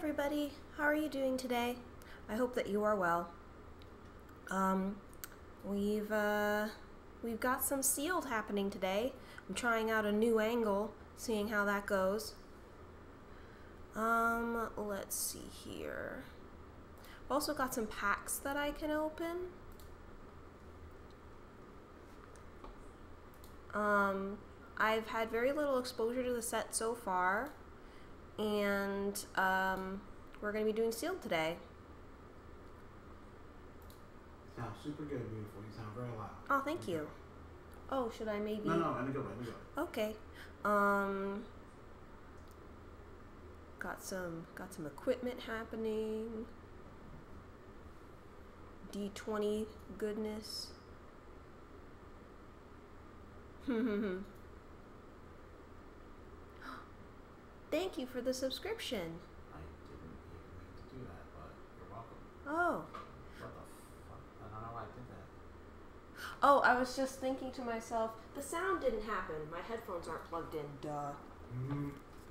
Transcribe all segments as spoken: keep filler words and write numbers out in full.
everybody, how are you doing today? I hope that you are well. Um, we've, uh, we've got some sealed happening today. I'm trying out a new angle, seeing how that goes. Um, let's see here. I've also got some packs that I can open. Um, I've had very little exposure to the set so far, and um, we're going to be doing sealed today. Sounds super good, beautiful. You sound very loud. Oh, thank you. Oh, should I maybe? No, no, in a good way, in a good way. Okay. Um, got some got some equipment happening. D twenty goodness. Thank you for the subscription. I didn't even mean to do that, but you're welcome. Oh. What the fuck? I don't know why I did that. Oh, I was just thinking to myself, the sound didn't happen. My headphones aren't plugged in. Duh. Mm-hmm.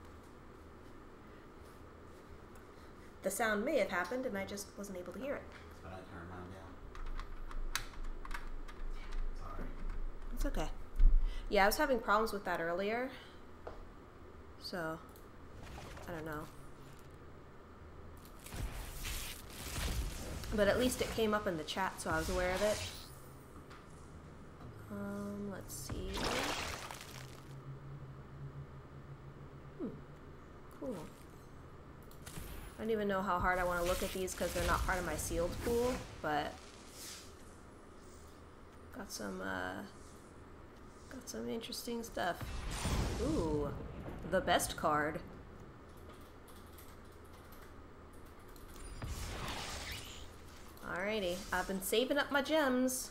The sound may have happened, and I just wasn't able to hear it. But I turned mine down. Sorry. It's okay. Yeah, I was having problems with that earlier. So, I don't know. But at least it came up in the chat, so I was aware of it. Um, let's see. Hmm. Cool. I don't even know how hard I want to look at these because they're not part of my sealed pool, but got some, uh, got some interesting stuff. Ooh, the best card. Alrighty, I've been saving up my gems.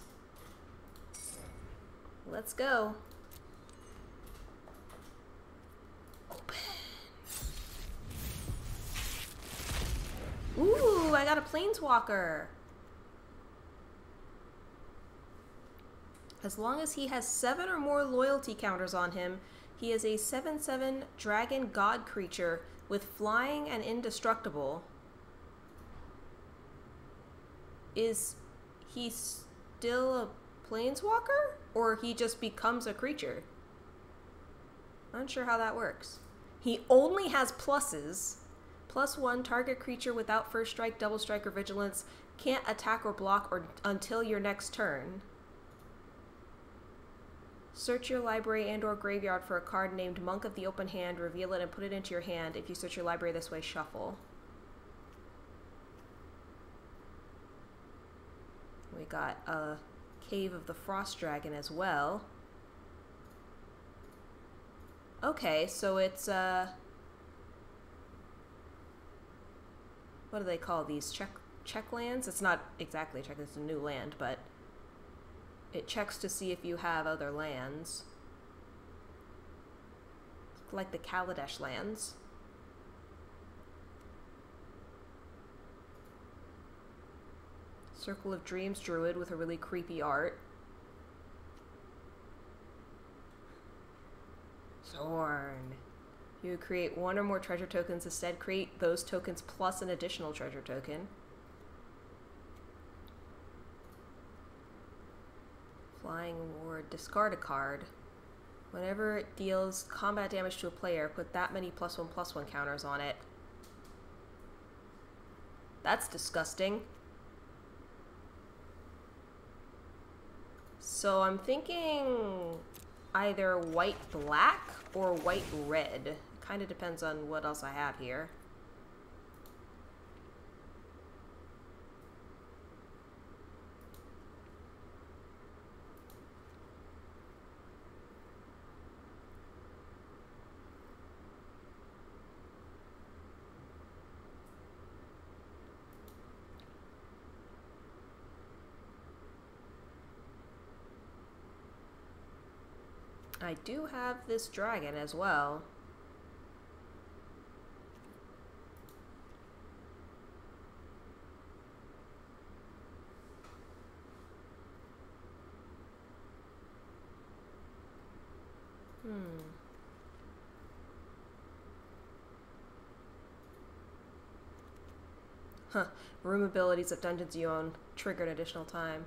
Let's go. Open. Ooh, I got a planeswalker. As long as he has seven or more loyalty counters on him, he is a seven seven dragon god creature with flying and indestructible. Is he still a planeswalker? Or he just becomes a creature? Unsure how that works. He only has pluses. Plus one, target creature without first strike, double strike, or vigilance can't attack or block or until your next turn. Search your library and or graveyard for a card named Monk of the Open Hand, reveal it and put it into your hand. If you search your library this way, shuffle. We got a Cave of the Frost Dragon as well. Okay, so it's, uh... what do they call these? Check, check lands? It's not exactly a check, it's a new land, but it checks to see if you have other lands. Like the Kaladesh lands. Circle of Dreams Druid with a really creepy art. Zorn. You create one or more treasure tokens. Instead, create those tokens plus an additional treasure token. Flying Ward. Discard a card. Whenever it deals combat damage to a player, put that many plus one plus one counters on it. That's disgusting. So I'm thinking either white black or white red. Kind of depends on what else I have here. I do have this dragon as well. Hmm. Huh. Room abilities of dungeons you own trigger an additional time.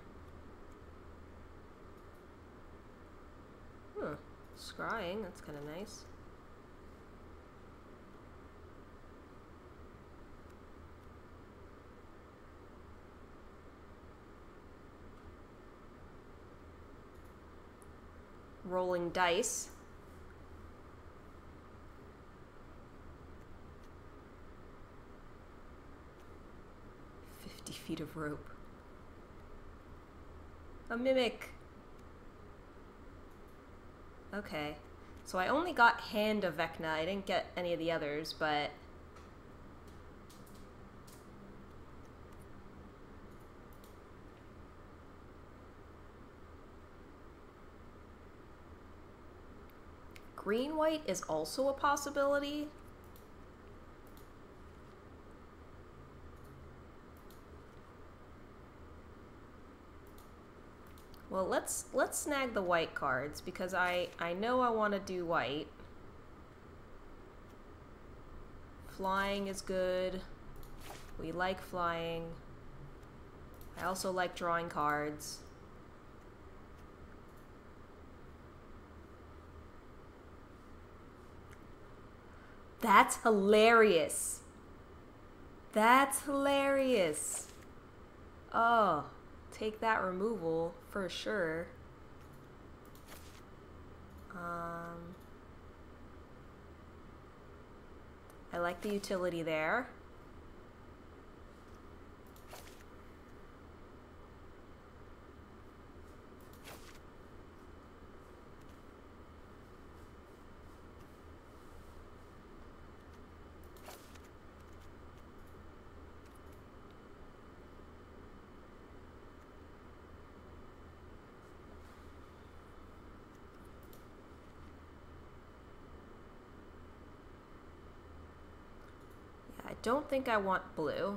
Hmm. Scrying, that's kind of nice. Rolling dice. Fifty feet of rope. A mimic. Okay. So I only got Hand of Vecna. I didn't get any of the others, but... Green-white is also a possibility. Well, let's let's snag the white cards because I I know I want to do white. Flying is good. We like flying. I also like drawing cards. That's hilarious. That's hilarious. Oh, take that removal for sure. Um, I like the utility there. I don't think I want blue.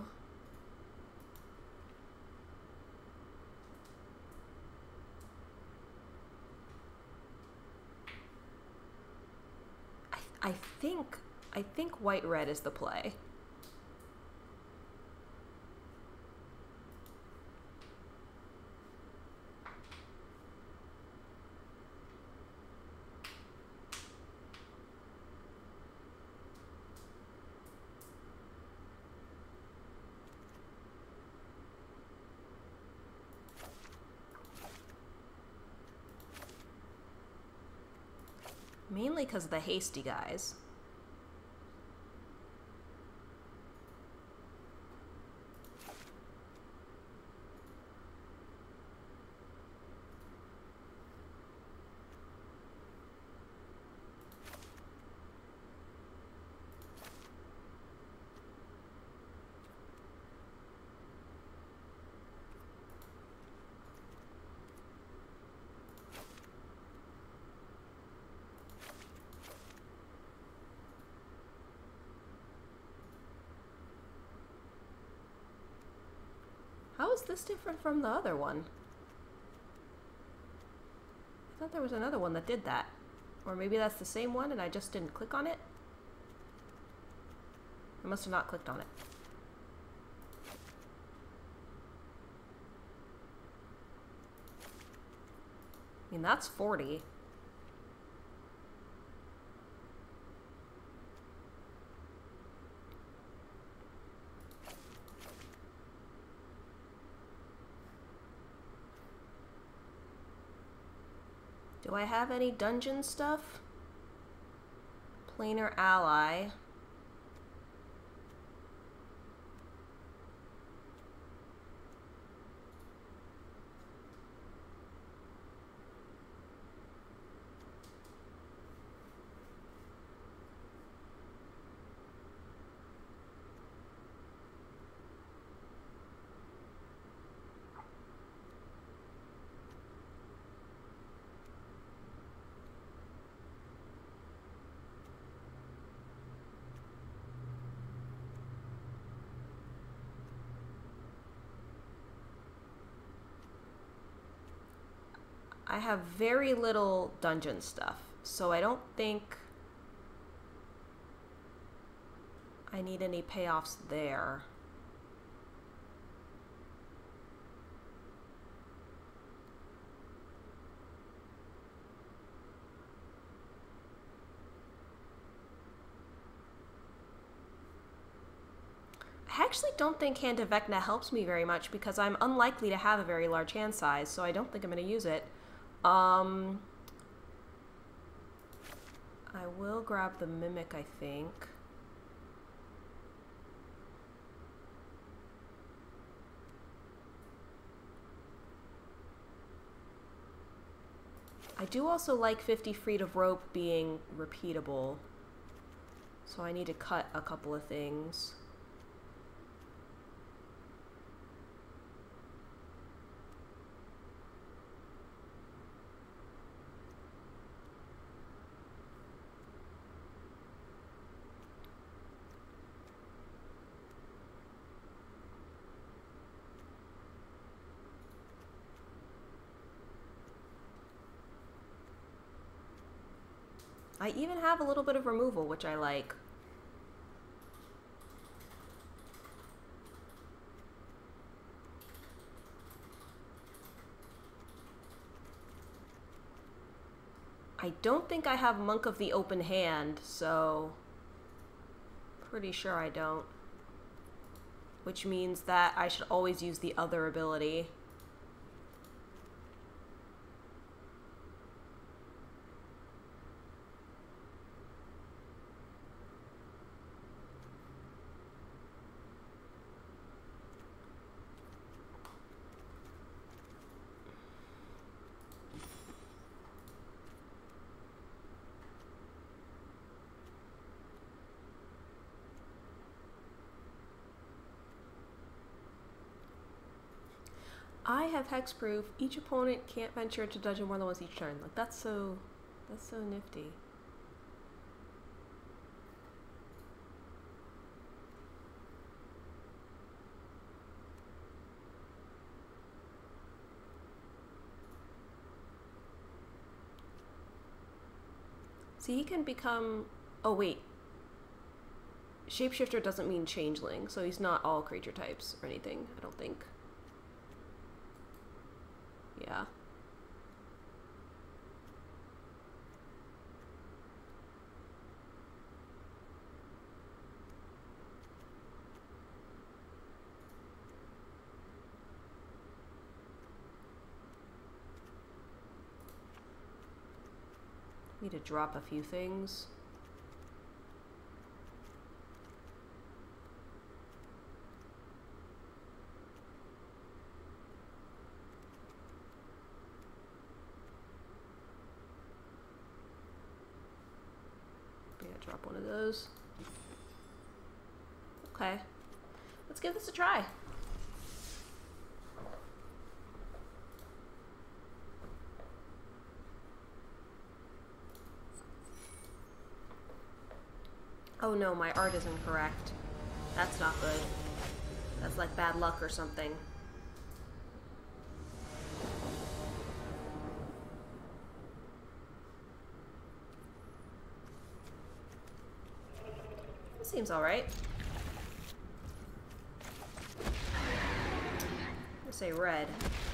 I, I think I think white red is the play. Mainly because of the hasty guys. How is this different from the other one? I thought there was another one that did that. Or maybe that's the same one and I just didn't click on it? I must have not clicked on it. I mean, that's forty. Do I have any dungeon stuff? Planar ally. I have very little dungeon stuff, so I don't think I need any payoffs there. I actually don't think Hand of Vecna helps me very much because I'm unlikely to have a very large hand size, so I don't think I'm going to use it. Um, I will grab the Mimic, I think. I do also like fifty feet of rope being repeatable, so I need to cut a couple of things. I even have a little bit of removal, which I like. I don't think I have Monk of the Open Hand, so pretty sure I don't. Which means that I should always use the other ability. I have hexproof. Each opponent can't venture into dungeon more than once each turn. Like that's so, that's so nifty. See, he can become. Oh wait. Shapeshifter doesn't mean changeling, so he's not all creature types or anything. I don't think. Yeah. Need to drop a few things. Drop one of those. Okay. Let's give this a try. Oh no, my art is incorrect. That's not good. That's like bad luck or something. Seems alright. Let's say red.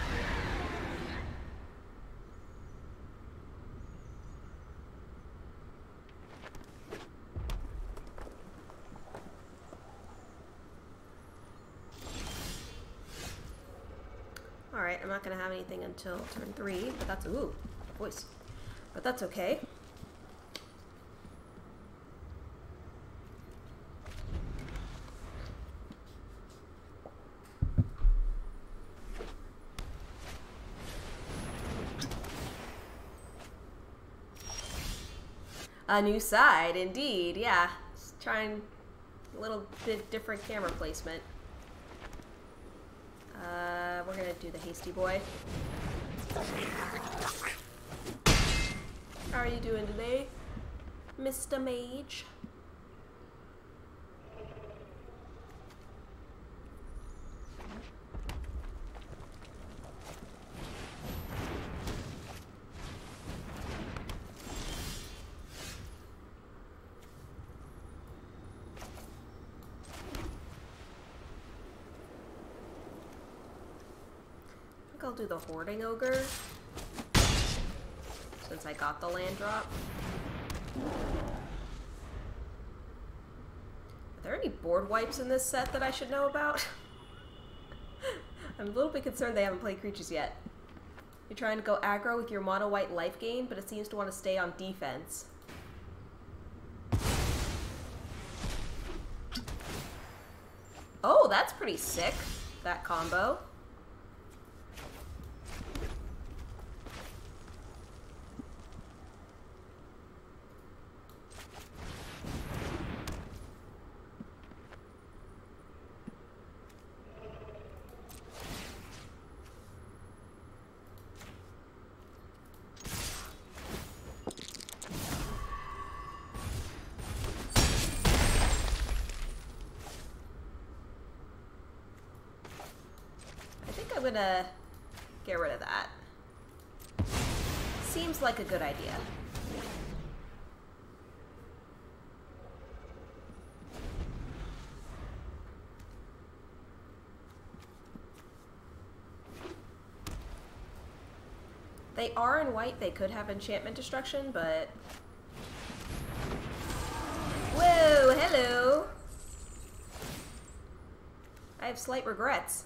Alright, I'm not gonna have anything until turn three, but that's ooh, voice. But that's okay. A new side, indeed, yeah. Just trying a little bit different camera placement. Uh, we're gonna do the hasty boy. How are you doing today, Mister Mage? I'll do the Hoarding Ogre, since I got the land drop. Are there any board wipes in this set that I should know about? I'm a little bit concerned they haven't played creatures yet. You're trying to go aggro with your mono white life gain, but it seems to want to stay on defense. Oh, that's pretty sick, that combo. I'm gonna get rid of that. Seems like a good idea. They are in white, they could have enchantment destruction, but... Whoa, hello! I have slight regrets.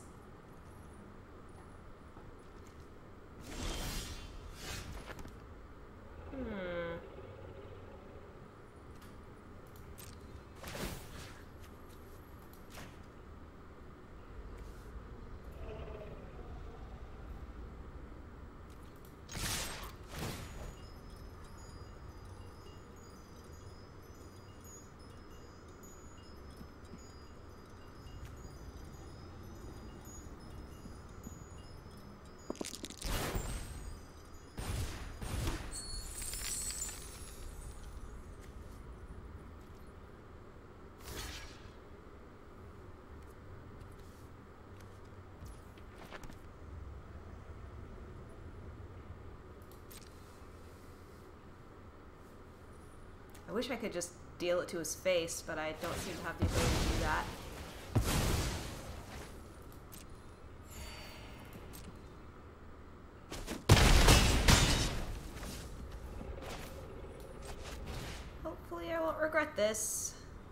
I wish I could just deal it to his face, but I don't seem to have the ability to do that. Hopefully I won't regret this.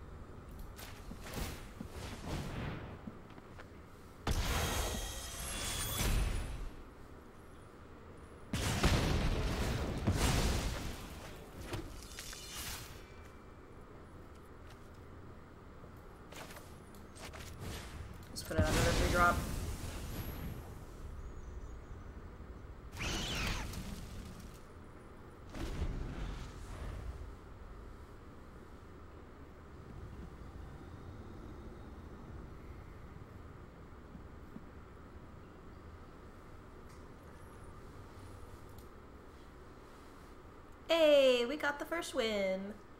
Put it on another free drop. Hey, we got the first win.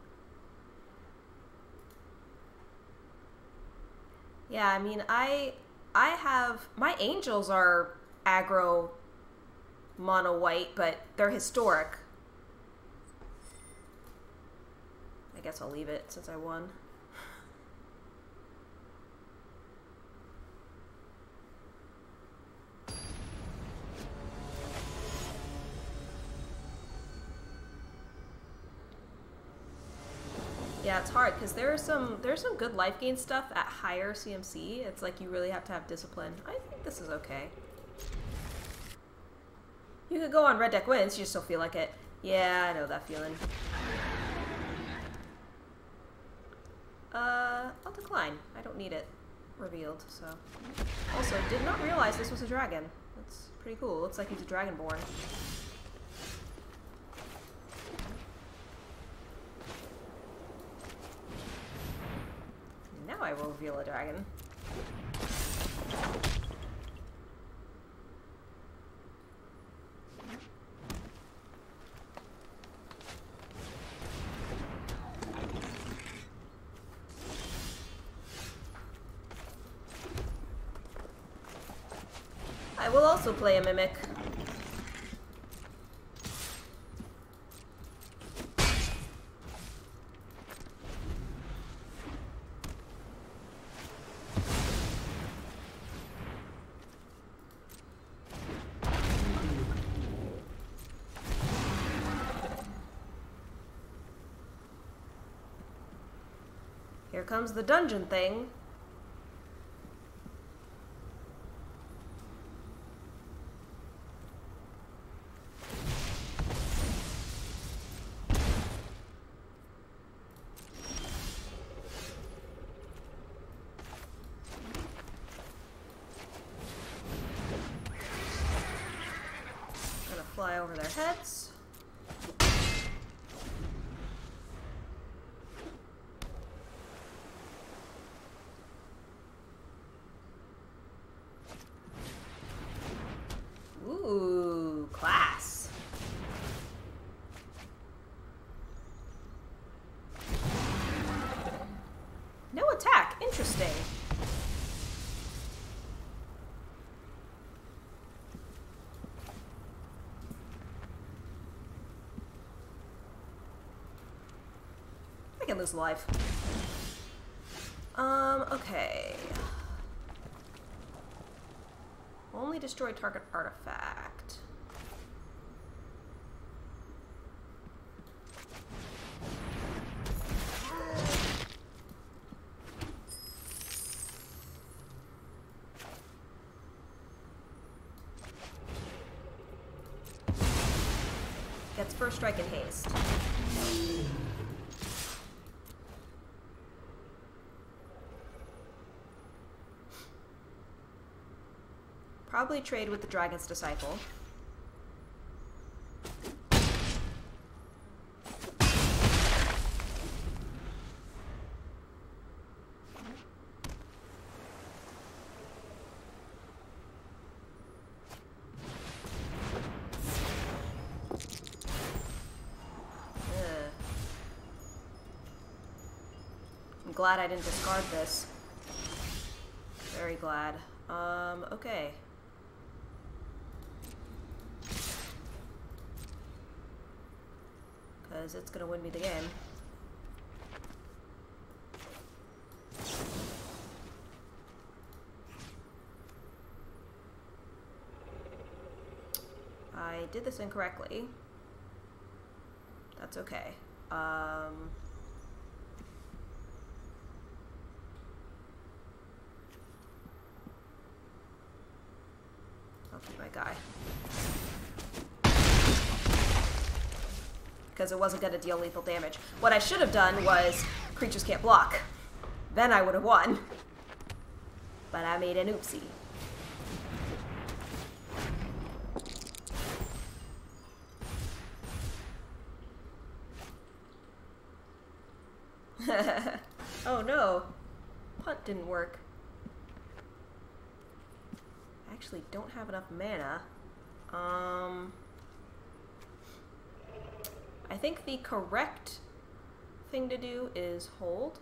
Yeah, I mean, I I have... My angels are aggro mono white, but they're historic. I guess I'll leave it since I won. Yeah, it's hard because there are some there's some good life gain stuff at higher C M C. It's like you really have to have discipline. I think this is okay. You could go on red deck wins, you just don't feel like it. Yeah, I know that feeling. Uh, I'll decline. I don't need it revealed, so. Also, did not realize this was a dragon. That's pretty cool. Looks like he's a dragonborn. Now I will reveal a dragon. I will also play a mimic. Here comes the dungeon thing. Gonna fly over their heads. Ooh, class. No attack. Interesting. I can lose life. Um, okay. Only destroy target artifact. Gets first strike and haste. Probably trade with the Dragon's Disciple. Ugh. I'm glad I didn't discard this. Very glad. Um, okay. Because it's going to win me the game. I did this incorrectly. That's okay. Um, I'll keep my guy. Because it wasn't going to deal lethal damage. What I should have done was creatures can't block. Then I would have won. But I made an oopsie. Oh no. Punt didn't work. I actually don't have enough mana. Um... I think the correct thing to do is hold.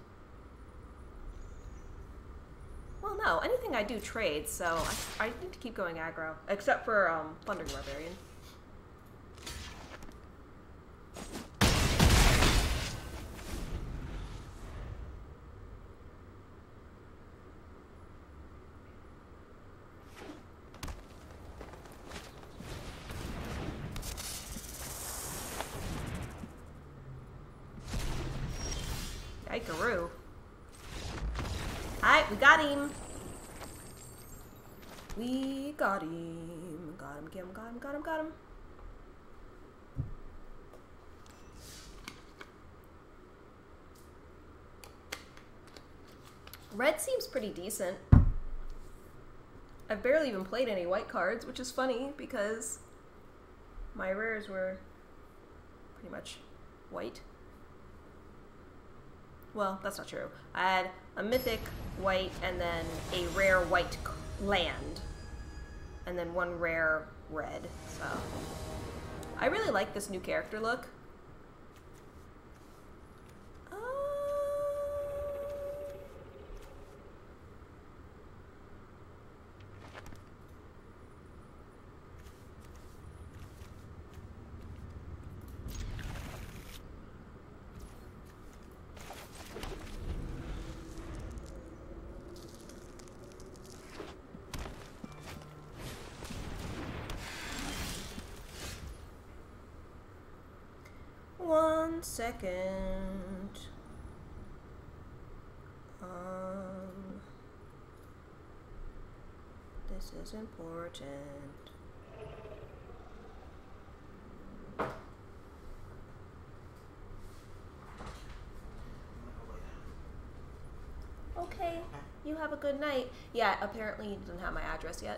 Well, no, anything I do trades, so I, I need to keep going aggro, except for um, Thundering Barbarian. Yike-a-roo. Alright, we got him. We got him. Got him, get him, got him, got him, got him. Red seems pretty decent. I've barely even played any white cards, which is funny because my rares were pretty much white. Well, that's not true. I had a mythic white and then a rare white land. And then one rare red, so. I really like this new character look. Uh... One second. This is important. Okay, you have a good night. Yeah, apparently you didn't have my address yet.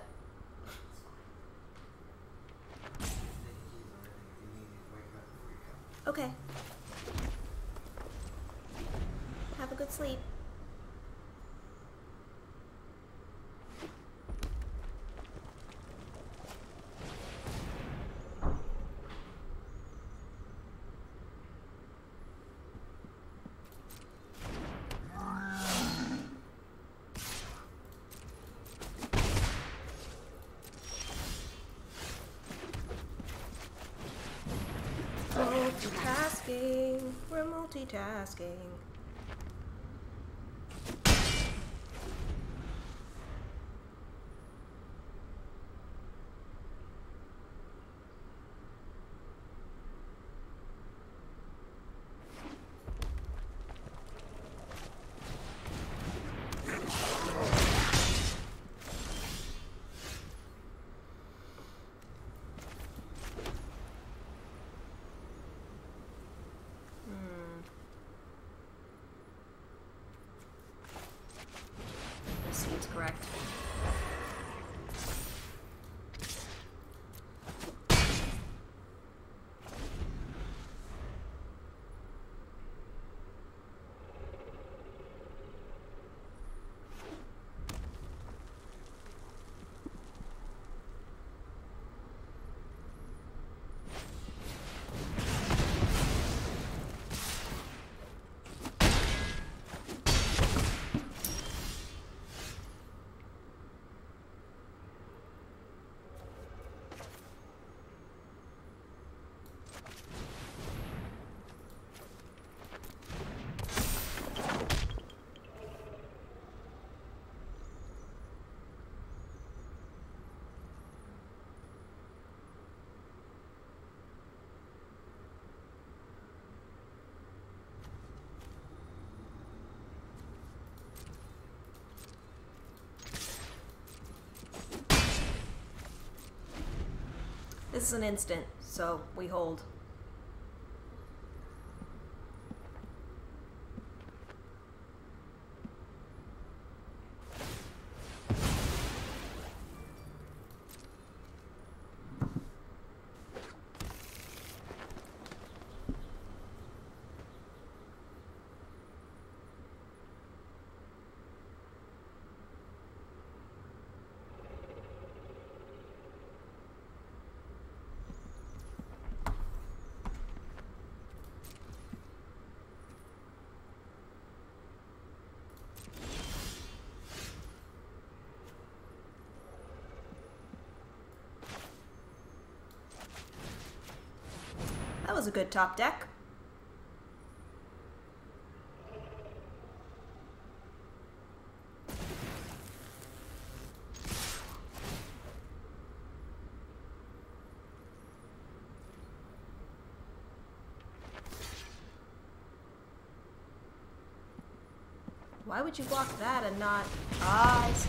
Okay. Have a good sleep. Multitasking. We're multitasking. Seems correct. This is an instant, so we hold. That was a good top deck. Why would you block that and not... Ah, I see.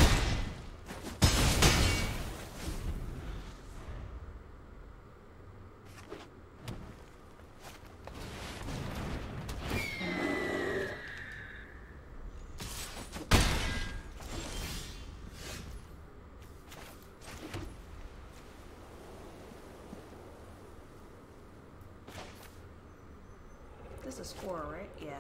This is four, right? Yeah.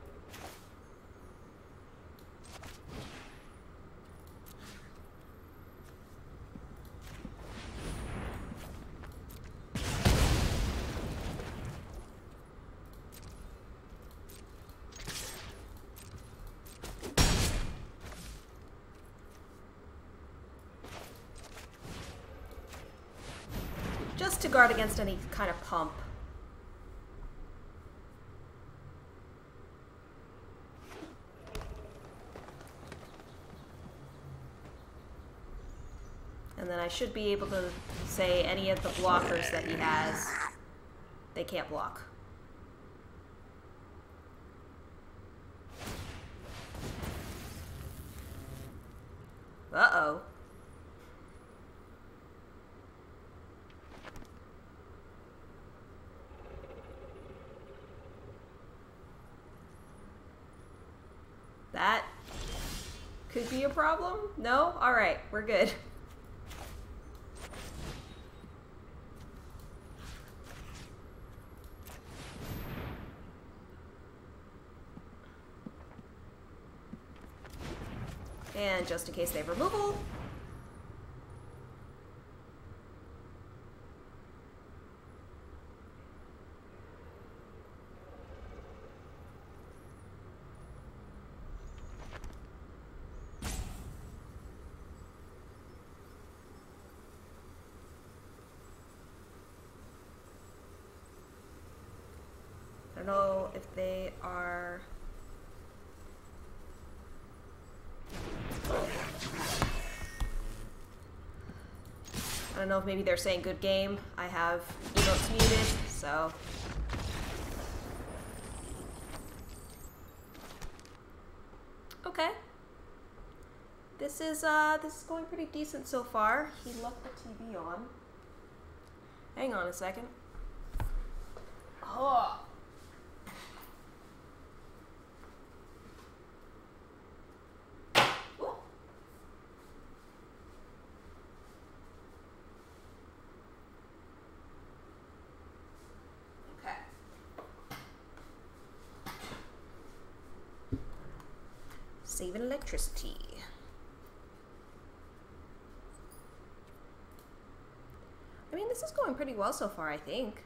Just to guard against any kind of pump. And then I should be able to say any of the blockers that he has, they can't block. Uh-oh. Could be a problem? No? Alright, we're good. And just in case they have removal. I don't know if they are... I don't know if maybe they're saying good game. I have emotes muted, so... Okay. This is, uh, this is going pretty decent so far. He left the T V on. Hang on a second. Oh. Saving electricity. I mean, this is going pretty well so far, I think.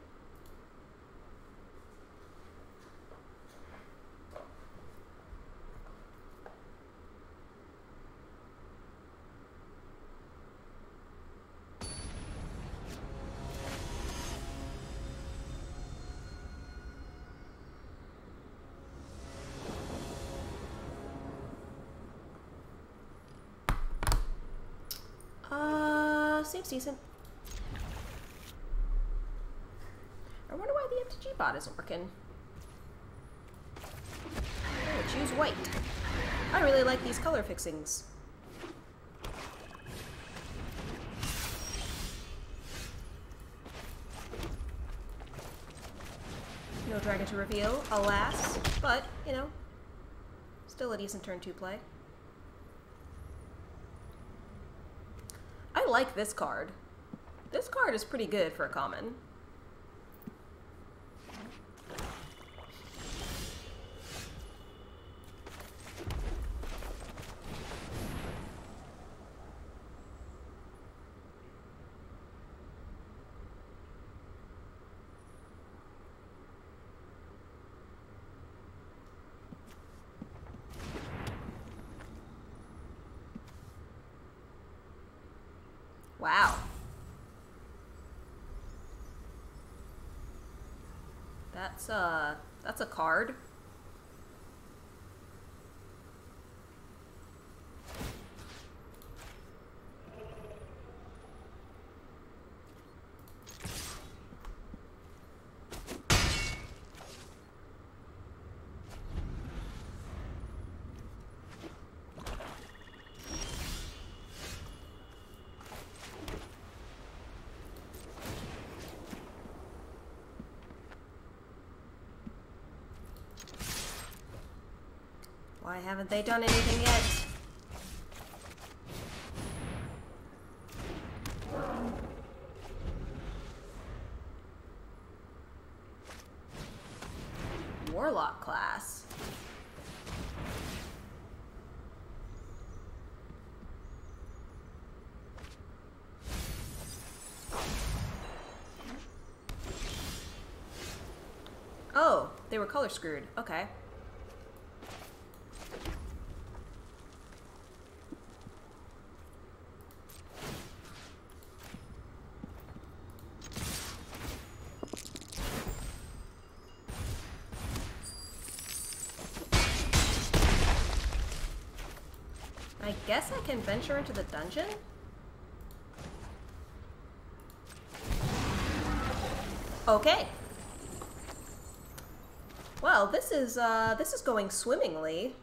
Seems decent. I wonder why the M T G bot isn't working. I would choose white. I really like these color fixings. No dragon to reveal, alas, but, you know, still a decent turn two play. I like this card. This card is pretty good for a common. Wow. That's uh that's a card. Why haven't they done anything yet? Warlock class. Oh, they were color screwed. Okay. I guess I can venture into the dungeon? Okay. Well, this is, uh, this is going swimmingly.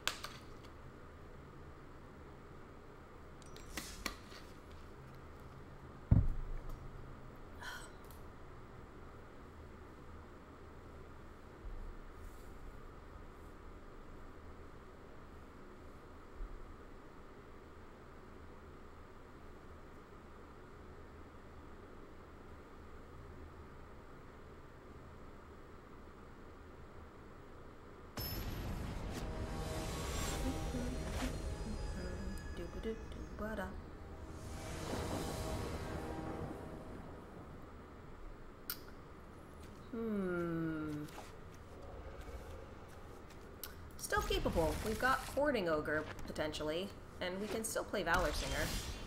Do-do-do-ba-da. Hmm. Still capable. We've got Hoarding Ogre, potentially, and we can still play Valor Singer.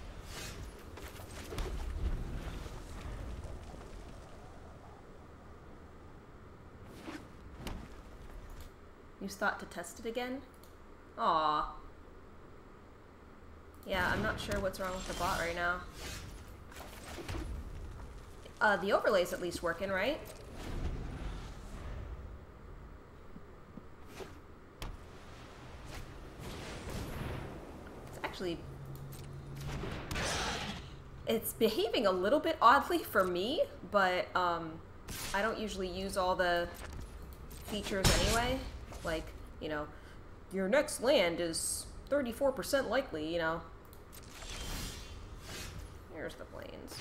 Use thought to test it again? Aww. Yeah, I'm not sure what's wrong with the bot right now. Uh, the overlay's at least working, right? It's actually... It's behaving a little bit oddly for me, but, um, I don't usually use all the features anyway. Like, you know, your next land is thirty-four percent likely, you know. Here's the plains.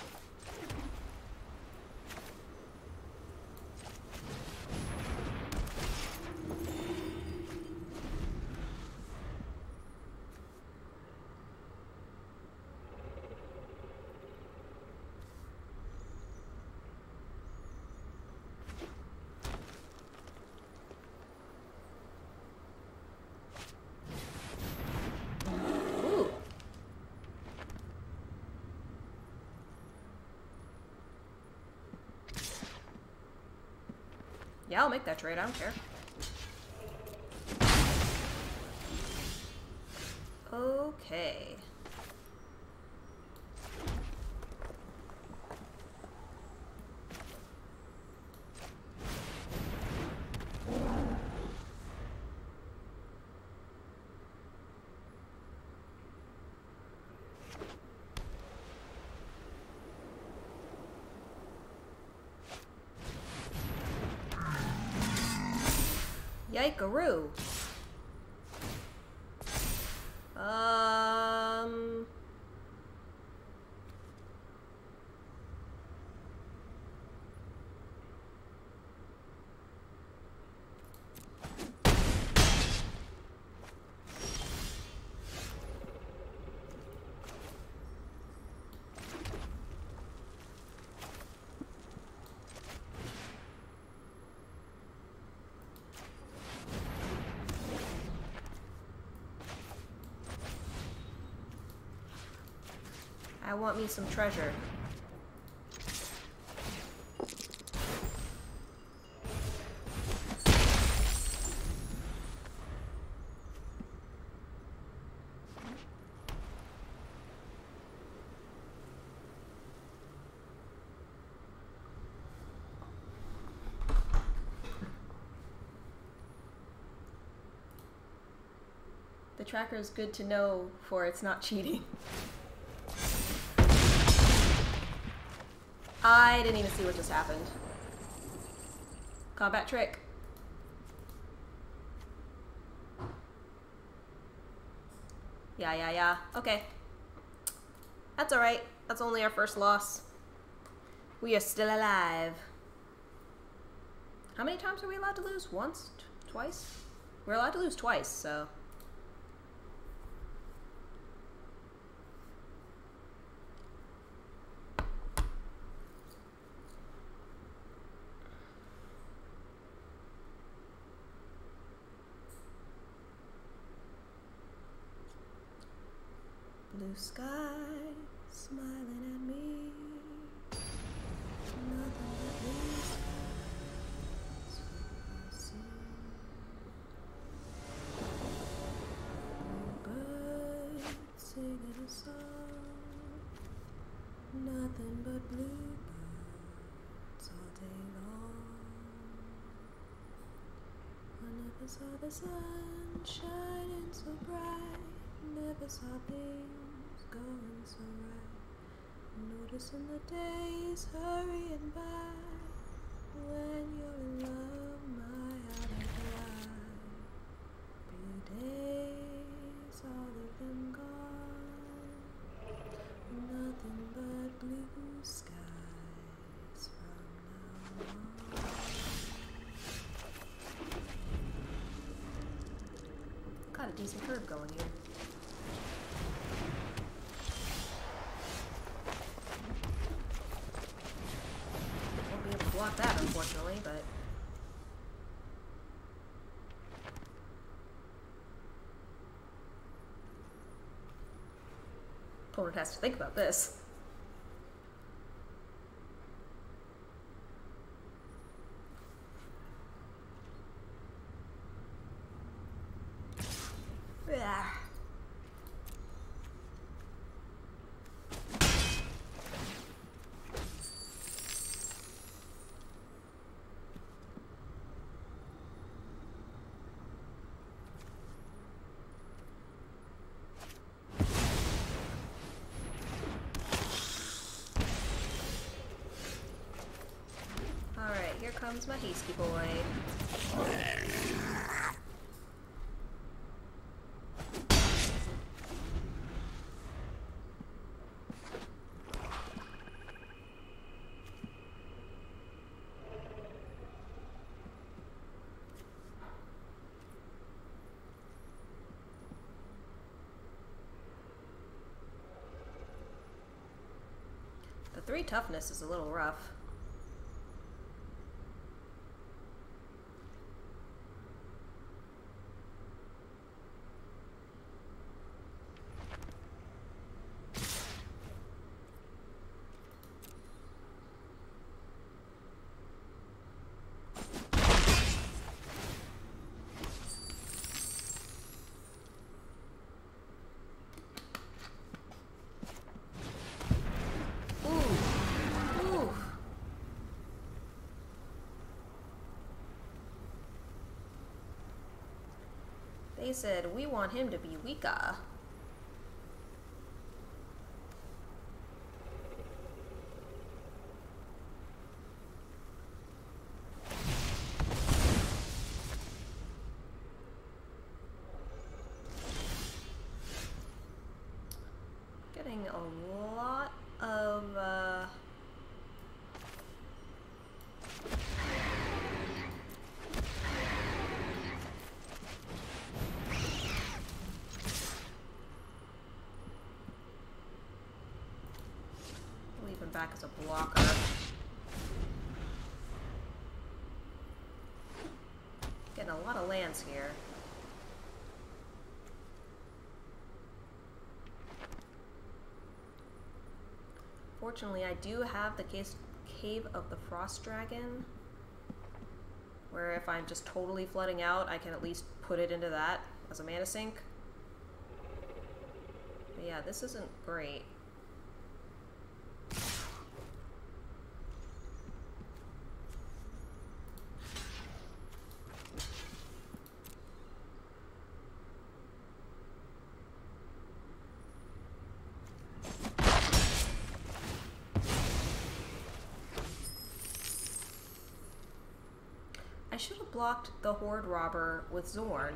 Yeah, I'll make that trade. I don't care. Okay. Yike-a-roo. Um... I want me some treasure. The tracker is good to know for it's not cheating. I didn't even see what just happened. Combat trick. Yeah, yeah, yeah. Okay. That's alright. That's only our first loss. We are still alive. How many times are we allowed to lose? Once? T- twice? We're allowed to lose twice, so... Blue sky, smiling at me. Nothing but blue skies I see. Blue birds singing a song. Nothing but blue birds all day long. I never saw the sun shining so bright. Never saw things going so right. Noticing the days hurrying by. When you're in love, my heart will fly. Blue days, all of them gone. Nothing but blue skies from now on. Got a decent curve going here. block that, unfortunately, but... Opponent has to think about this. Yeah. Alright, here comes my hasty boy. The three toughness is a little rough. They said, we want him to be weaker. Getting a lot of, uh... back as a blocker. Getting a lot of lands here. Fortunately, I do have the case Cave of the Frost Dragon, where if I'm just totally flooding out, I can at least put it into that as a mana sink. But yeah, this isn't great. I should have blocked the Horde Robber with Zorn.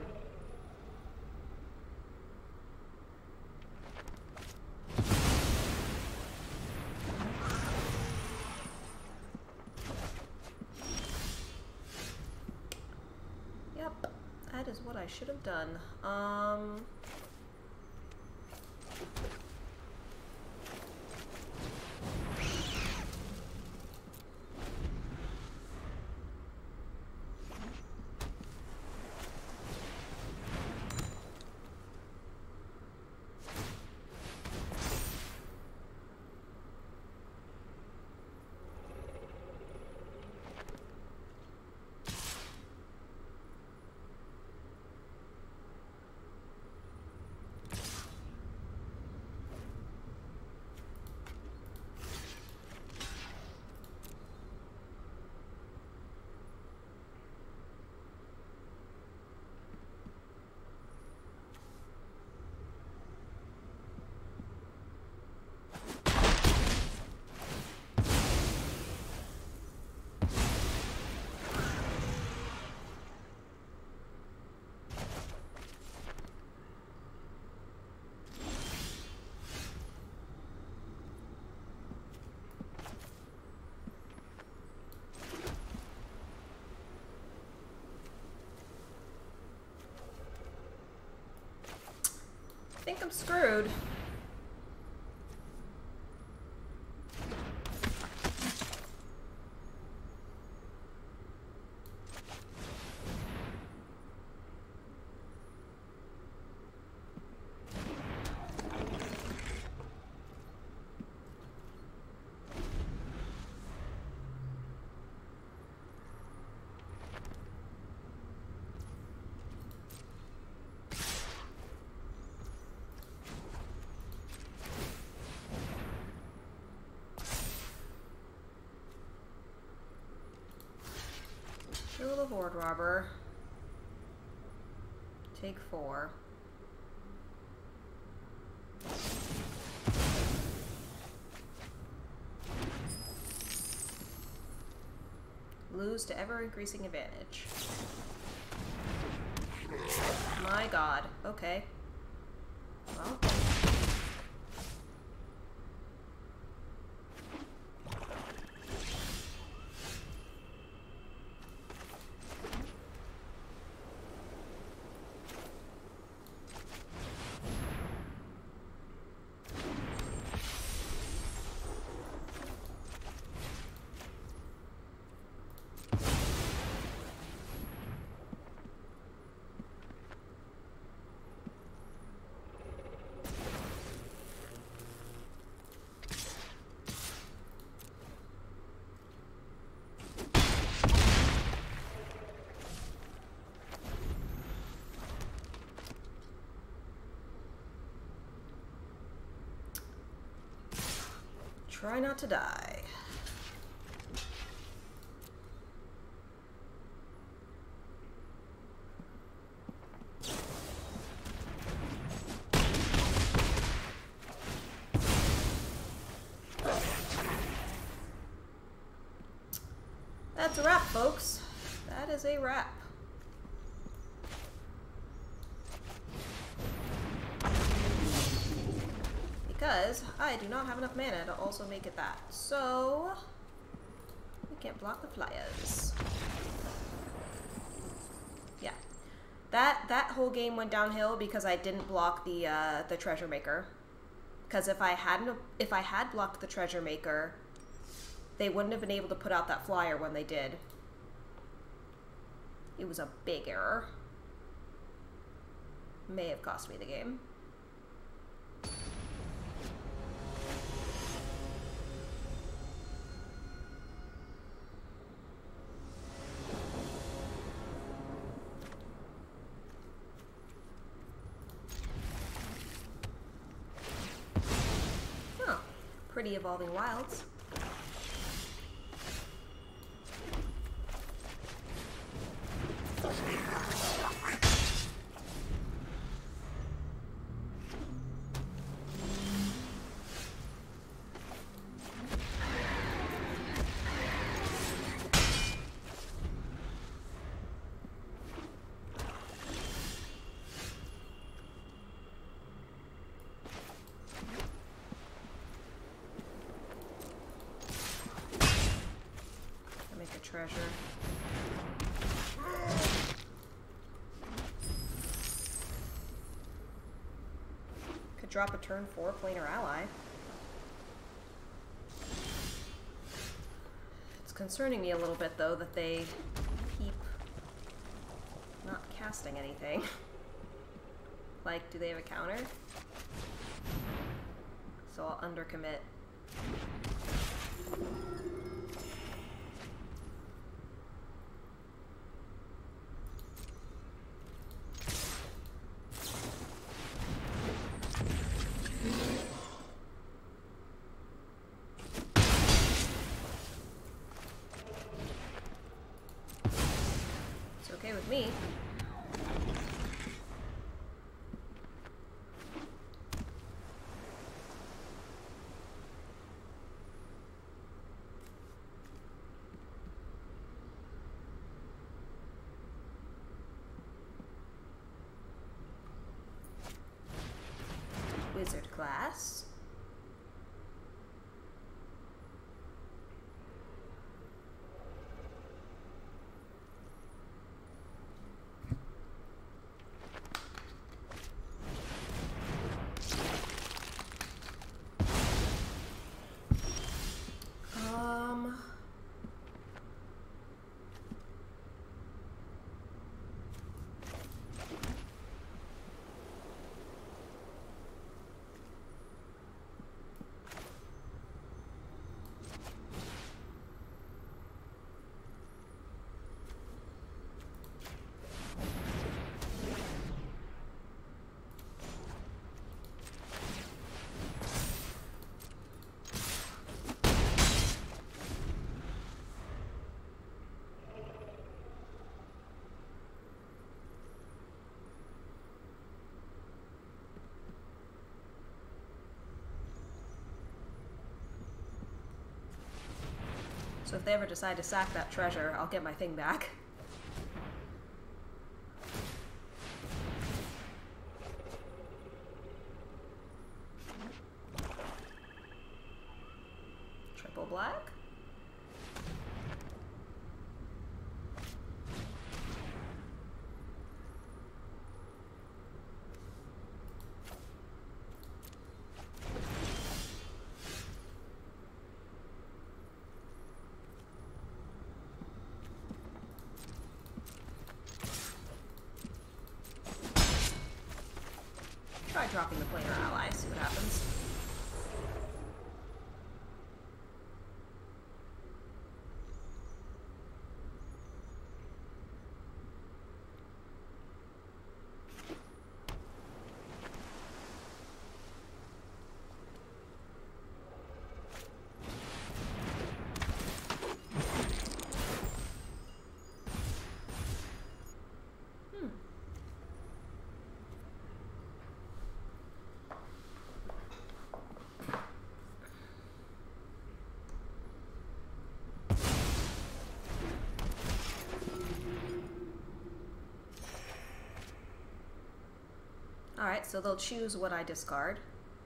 Yep, that is what I should have done. Um... I think I'm screwed. Horde Robber. Take four. Lose to ever-increasing advantage. My god. Okay. Well. Try not to die. That's a wrap, folks. That is a wrap. Because I do not have enough mana to also make it that. So we can't block the flyers. Yeah. That that whole game went downhill because I didn't block the uh, the treasure maker. Because if I hadn't if I had blocked the treasure maker, they wouldn't have been able to put out that flyer when they did. It was a big error. May have cost me the game. Pretty evolving wilds. Treasure. Could drop a turn four planar ally. It's concerning me a little bit though that they keep not casting anything. Like, do they have a counter? So I'll undercommit. With me. Wizard class. So if they ever decide to sack that treasure, I'll get my thing back. Triple black? Try dropping the planar ally, see what happens. Alright, so they'll choose what I discard.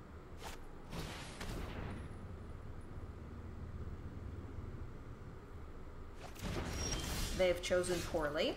They've chosen poorly.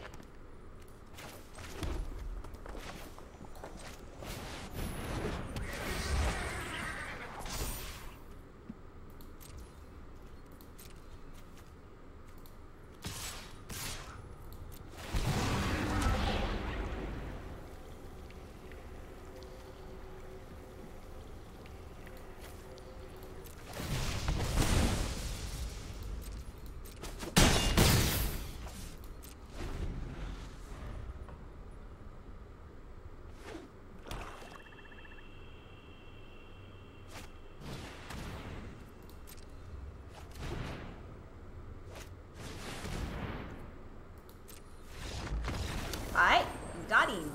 Alright, got him.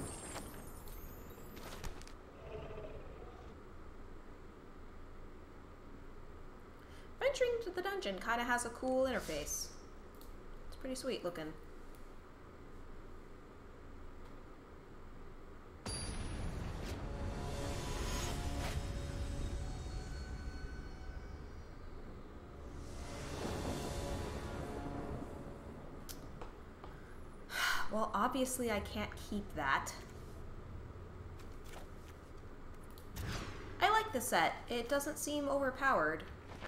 Venturing to the dungeon kind of has a cool interface. It's pretty sweet looking. Well, obviously I can't keep that. I like the set. It doesn't seem overpowered.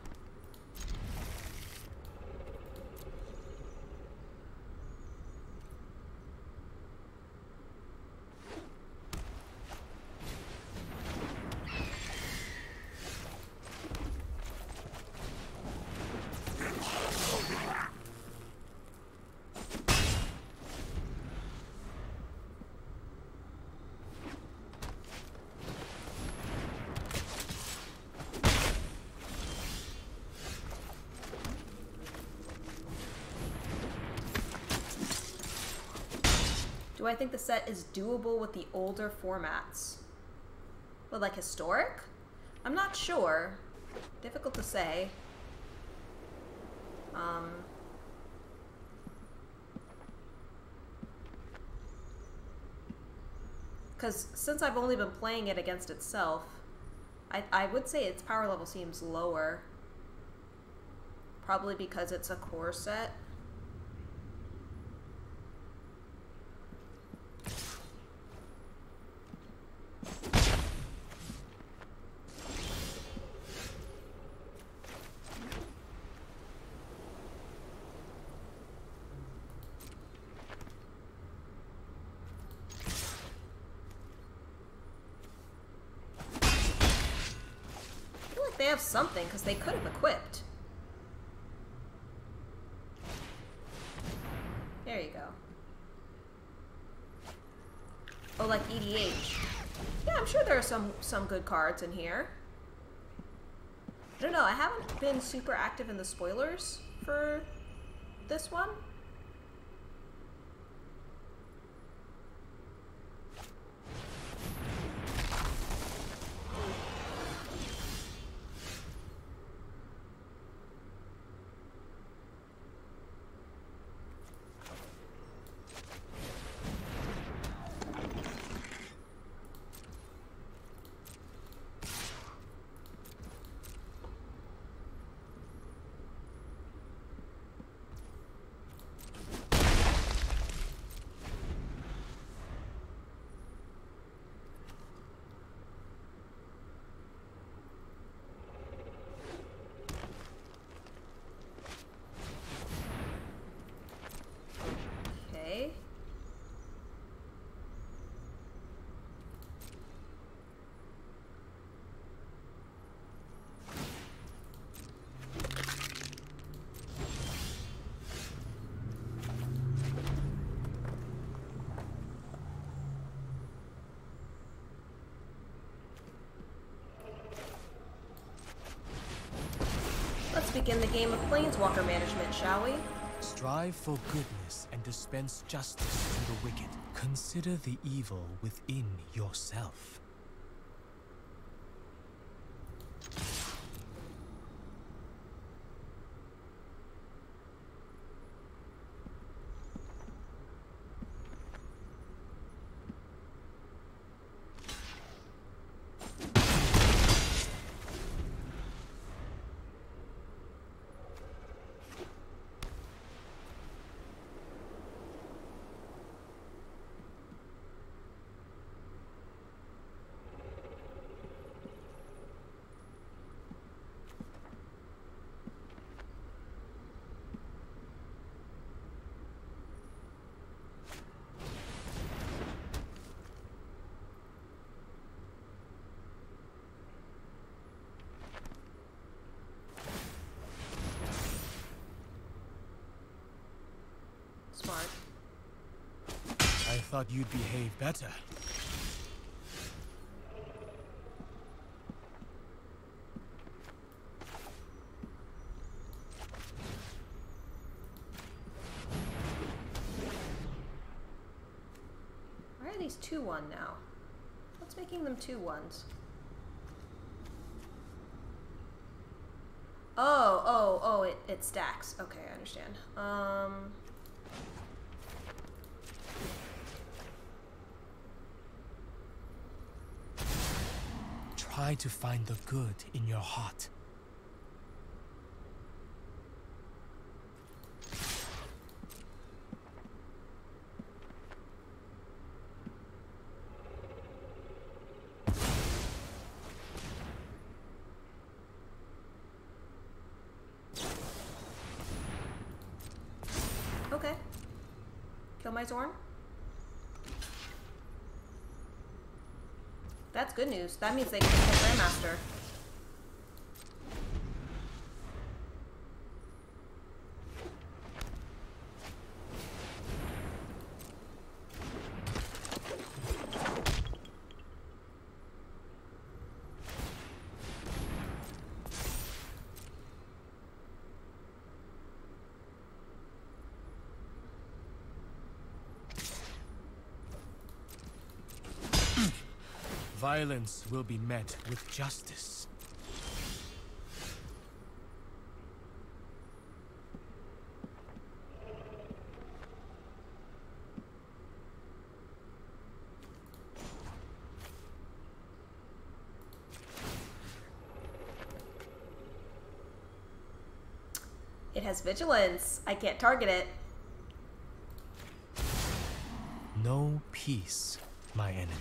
Do I think the set is doable with the older formats? Well, like historic? I'm not sure. Difficult to say. Um, because since I've only been playing it against itself, I, I would say its power level seems lower. Probably because it's a core set. They have something, because they could have equipped. There you go. Oh, like E D H. Yeah, I'm sure there are some, some good cards in here. I don't know, I haven't been super active in the spoilers for this one. Let's begin the game of Planeswalker management, shall we? Strive for goodness and dispense justice to the wicked. Consider the evil within yourself. Smart. I thought you'd behave better. Why are these two one now? What's making them two ones? Oh, oh, oh, it, it stacks. Okay, I understand. Um... Try to find the good in your heart. Okay. Kill my Zorn? That's good news. That means they can kill Grandmaster. Violence will be met with justice. It has vigilance. I can't target it. No peace, my enemy.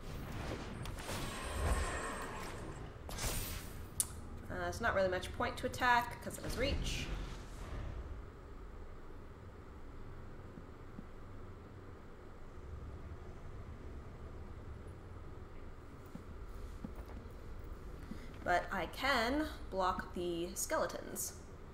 Uh, there's not really much point to attack because of his reach. But I can block the skeletons.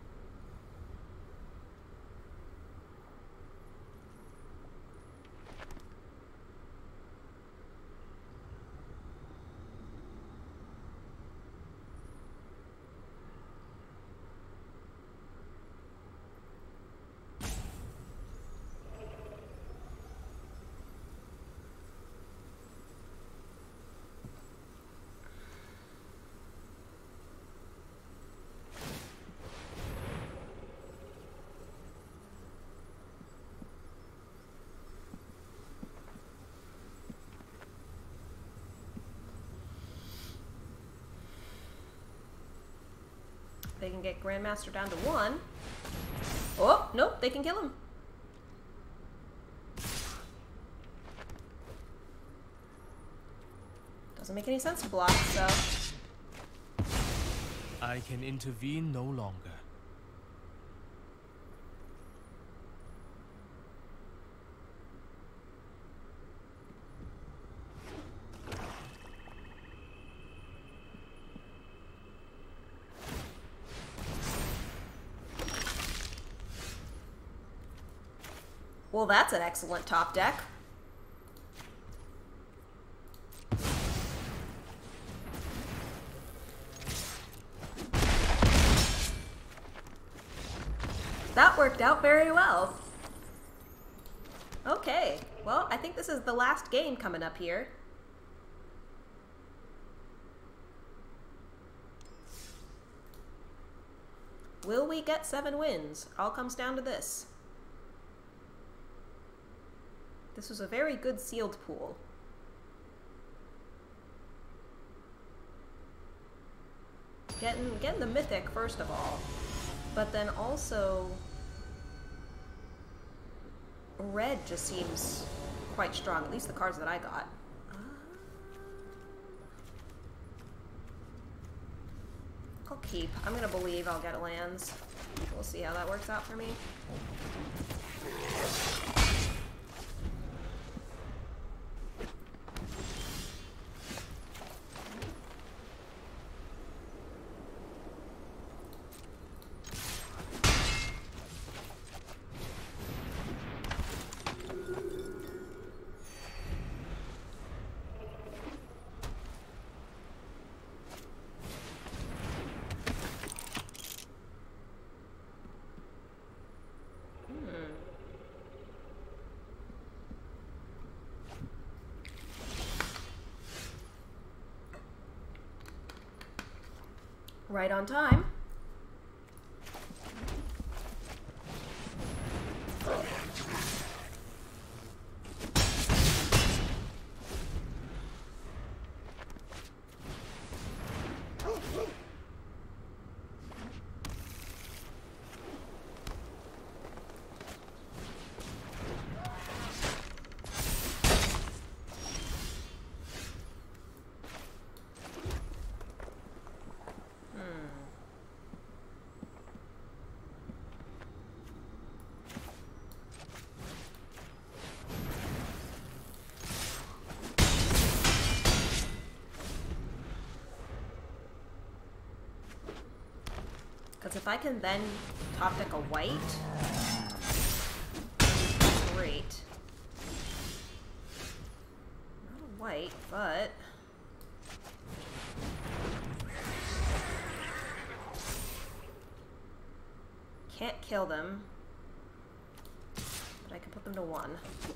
They can get Grandmaster down to one. Oh, nope, they can kill him. Doesn't make any sense to block, so... I can intervene no longer. Well, that's an excellent top deck. That worked out very well. Okay, well, I think this is the last game coming up here. Will we get seven wins? It all comes down to this. This was a very good sealed pool. Getting, getting the mythic, first of all. But then also... red just seems quite strong, at least the cards that I got. Uh, I'll keep. I'm gonna believe I'll get lands. We'll see how that works out for me. Right on time. Because if I can then top deck a white, great. Not a white, but... can't kill them. But I can put them to one.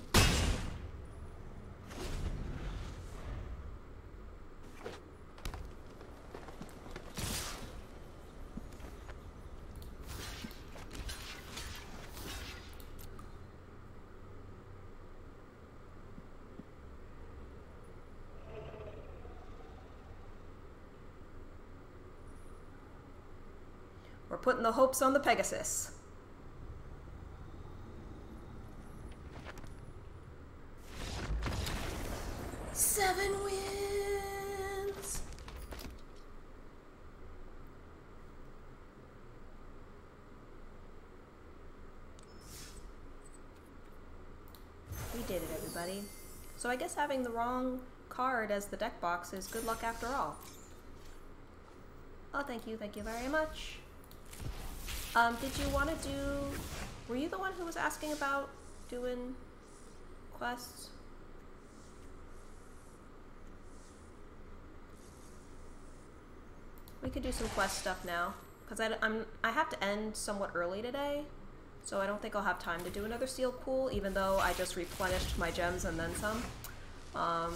We're putting the hopes on the Pegasus. Seven wins! We did it, everybody. So I guess having the wrong card as the deck box is good luck after all. Oh, thank you, thank you very much. Um, did you want to do... were you the one who was asking about doing quests? We could do some quest stuff now. Because I, I'm, I have to end somewhat early today. So I don't think I'll have time to do another sealed pool, even though I just replenished my gems and then some. Um...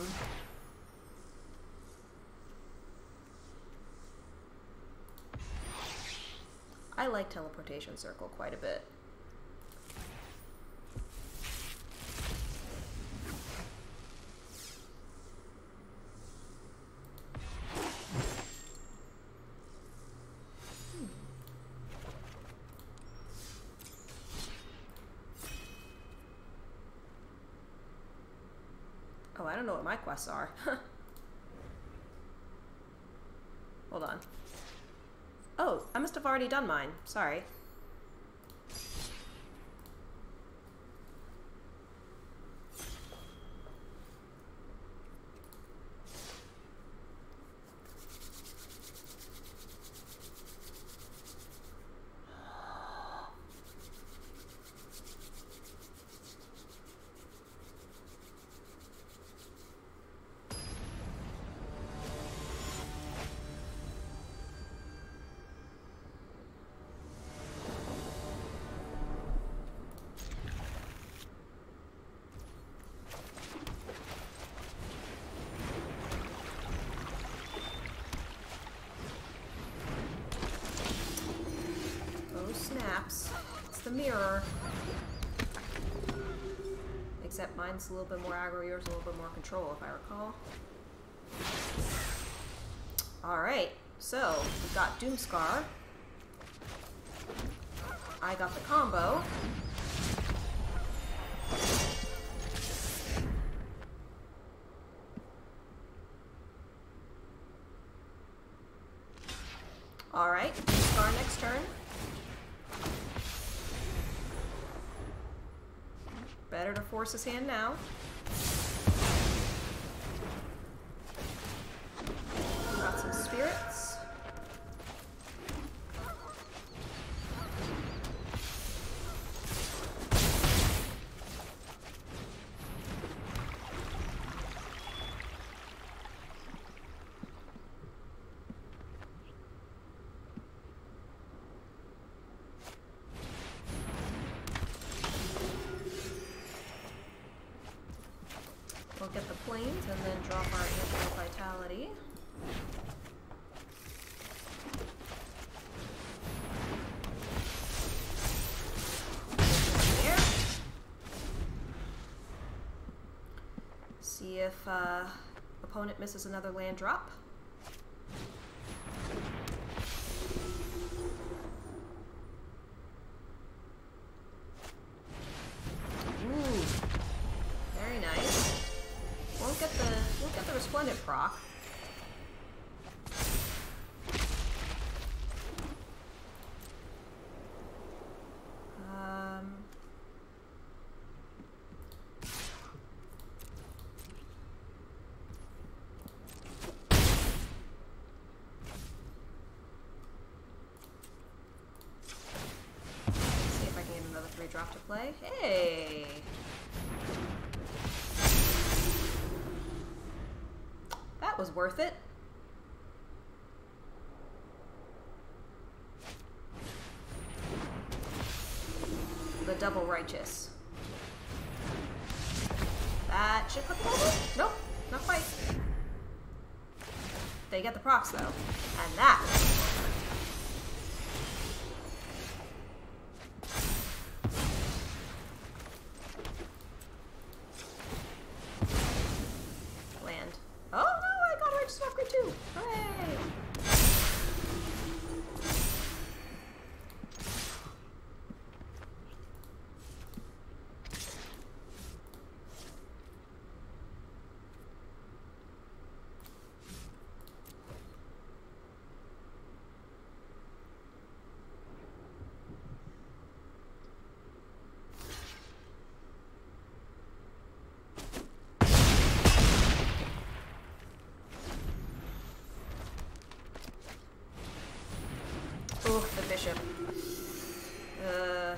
I like Teleportation Circle quite a bit. Hmm. Oh, I don't know what my quests are. Hold on. Oh, I must have already done mine. Sorry. maps. It's the mirror. Except mine's a little bit more aggro, yours a little bit more control, if I recall. Alright, so we've got Doomscar. I got the combo. Alright, Doomscar next turn. Better to force his hand now. Got some spirits. We'll get the planes and then drop our Angel Vitality. There. See if uh, opponent misses another land drop. Ooh, very nice. Won't get the won't get the Resplendent proc. Um. See if I can get another three drop to play. Hey. That was worth it. The double righteous. That should put them over? Nope, not quite. They get the procs though. And that. Land. Oh no, I got righteous upgrade too. Hooray! Oh, the bishop. Uh.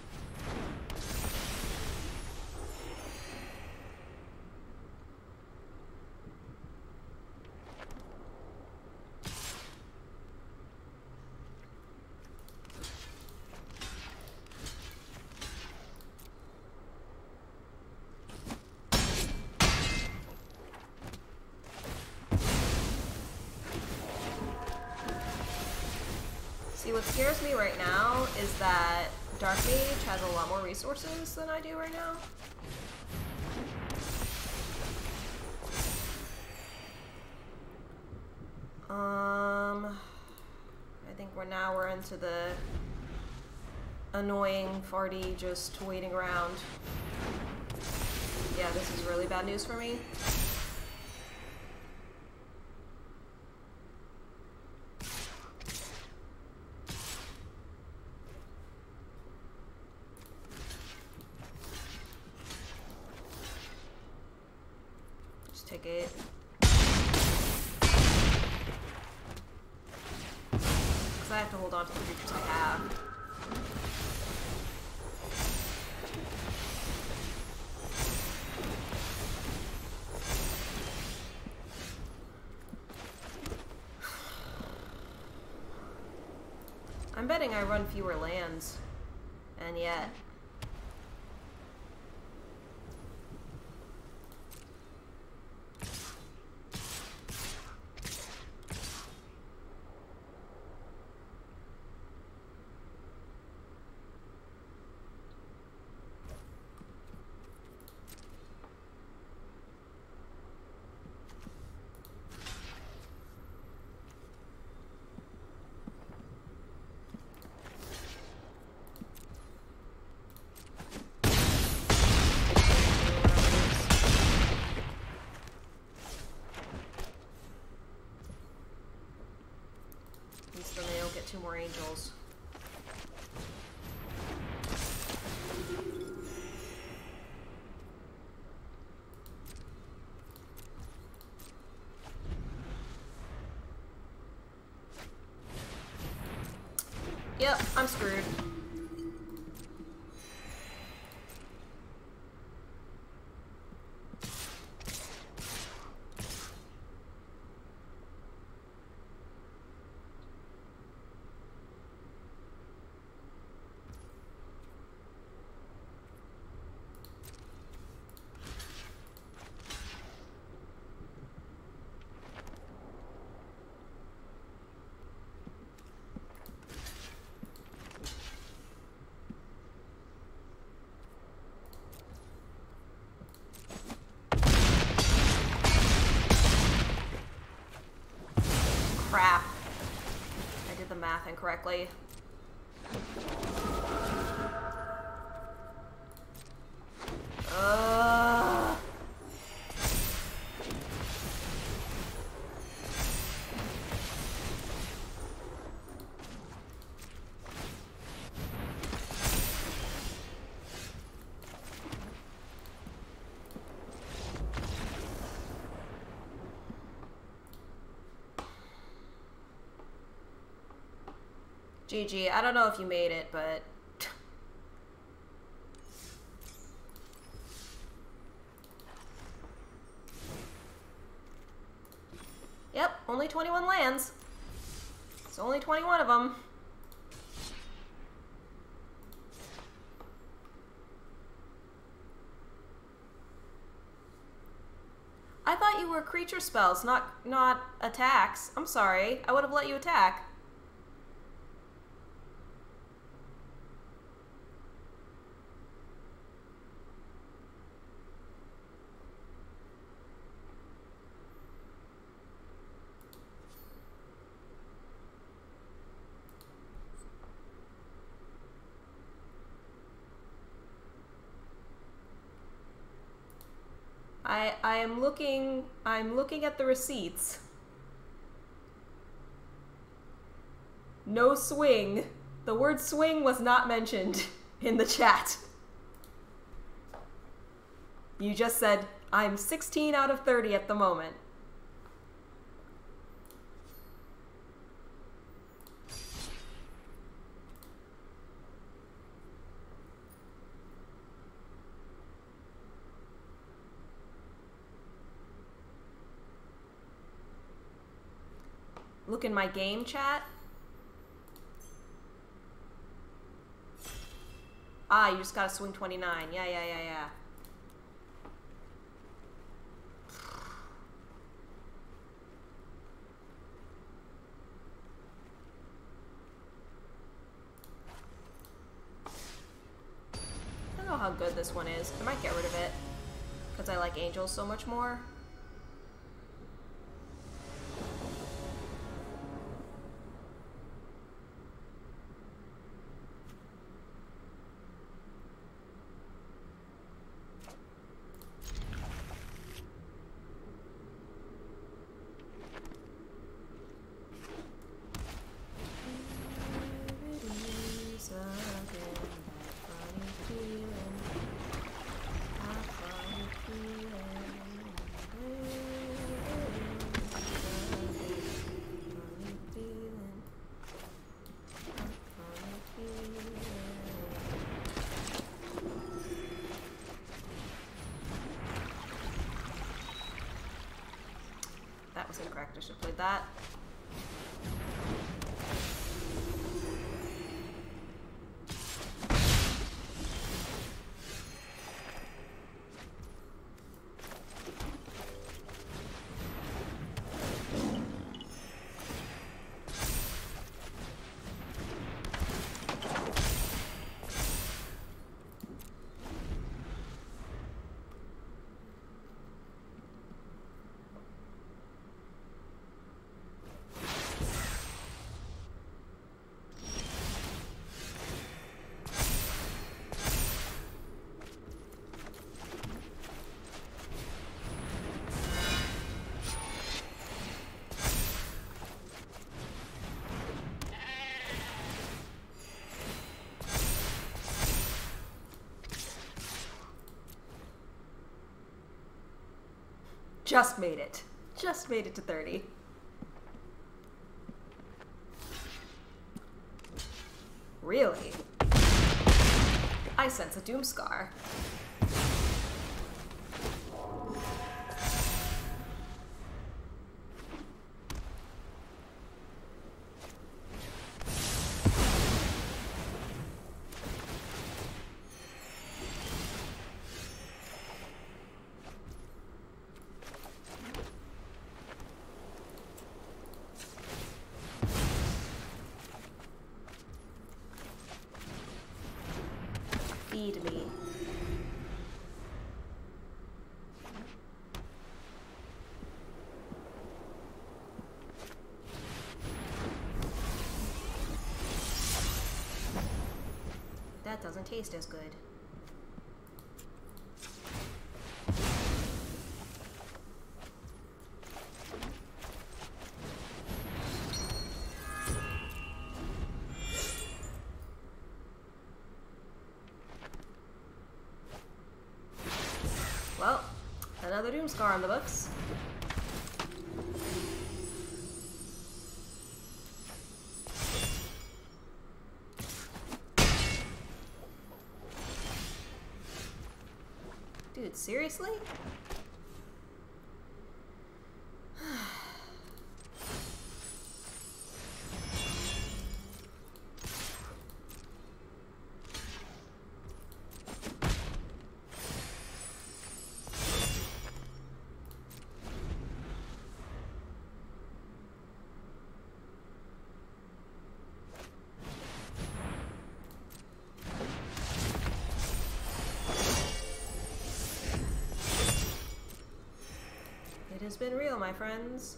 See, what scares me right now is that Dark Mage has a lot more resources than I do right now. Um, I think we're now we're into the annoying farty just waiting around. Yeah, this is really bad news for me. Take it. Because I have to hold on to the creatures I have. I'm betting I run fewer lands, and yet two more angels. Yep, I'm screwed. Crap. I did the math incorrectly. Ugh. G G. I don't know if you made it, but... Yep, only twenty-one lands. It's only twenty-one of them. I thought you were creature spells, not not attacks. I'm sorry. I would have let you attack. I I am looking I'm looking at the receipts. No swing. The word swing was not mentioned in the chat. You just said, I'm sixteen out of thirty at the moment. Look in my game chat. Ah, you just gotta swing twenty-nine. Yeah, yeah, yeah, yeah. I don't know how good this one is. I might get rid of it because I like angels so much more. That was incorrect. I should have played that. Just made it. Just made it to thirty. Really? I sense a Doomscar. Feed me. That doesn't taste as good. Well, another Doomscar on the books. Dude, seriously? It has been real, my friends.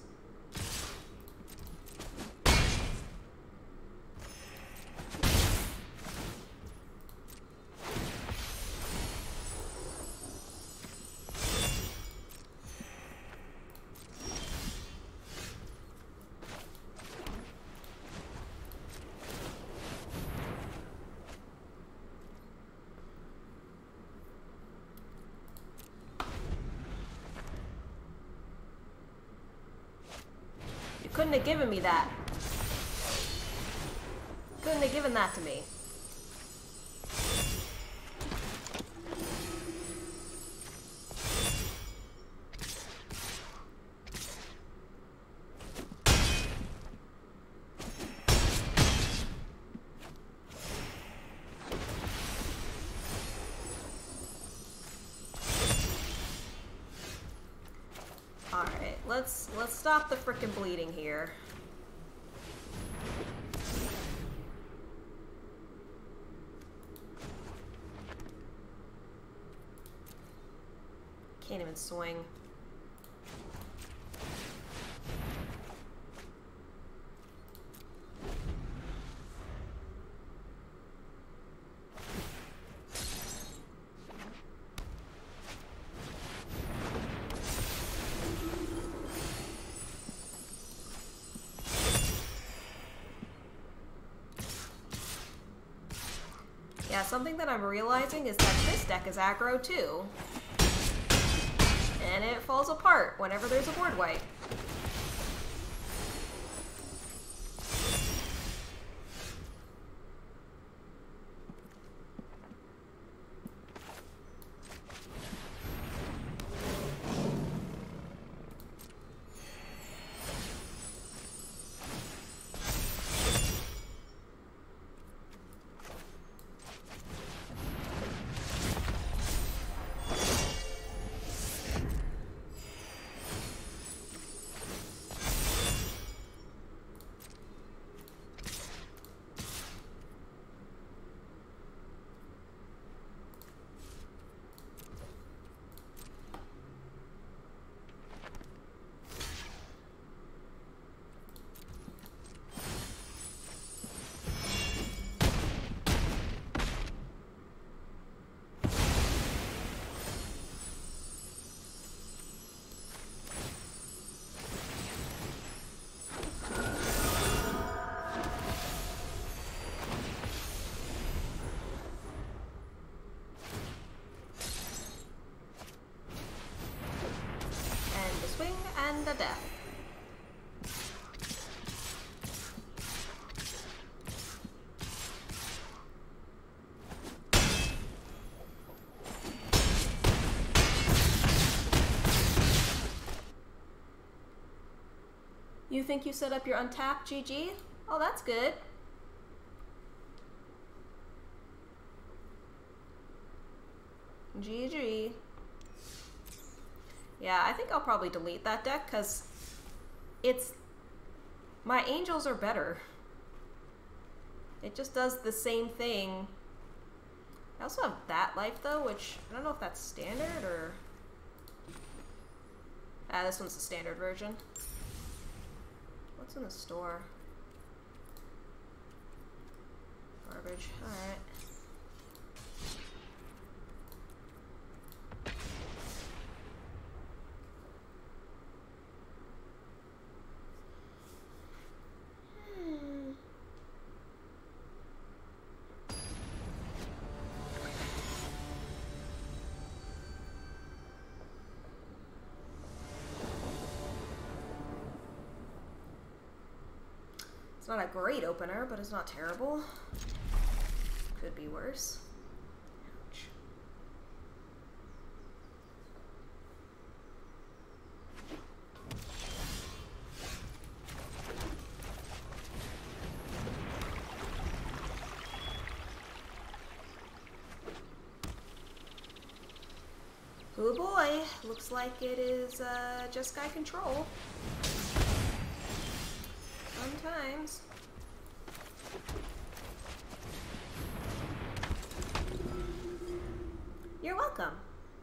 Couldn't have given me that. Couldn't have given that to me. Alright, let's let's stop the frickin' bleeding here. Can't even swing. Yeah, something that I'm realizing is that this deck is aggro too. And it falls apart whenever there's a board wipe. think you set up your untap, G G? Oh, that's good. G G. Yeah, I think I'll probably delete that deck because it's... my angels are better. It just does the same thing. I also have that life though, which I don't know if that's standard or... Ah, this one's the standard version. What's in the store? Garbage. Alright. It's not a great opener, but it's not terrible. Could be worse. Ouch. Oh boy, looks like it is uh, just guy control. Sometimes. You're welcome.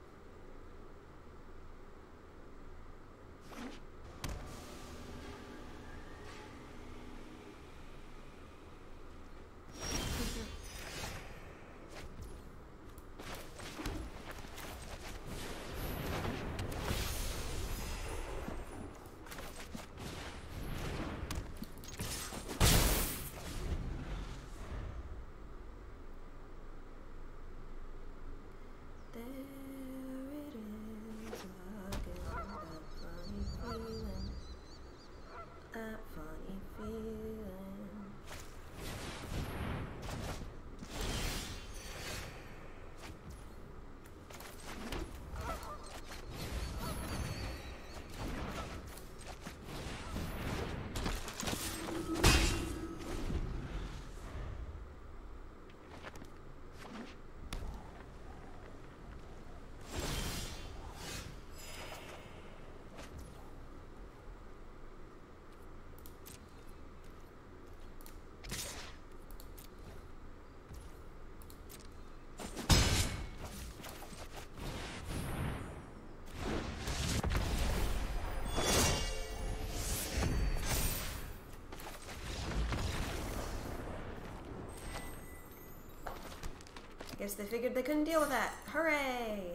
Guess they figured they couldn't deal with that. Hooray!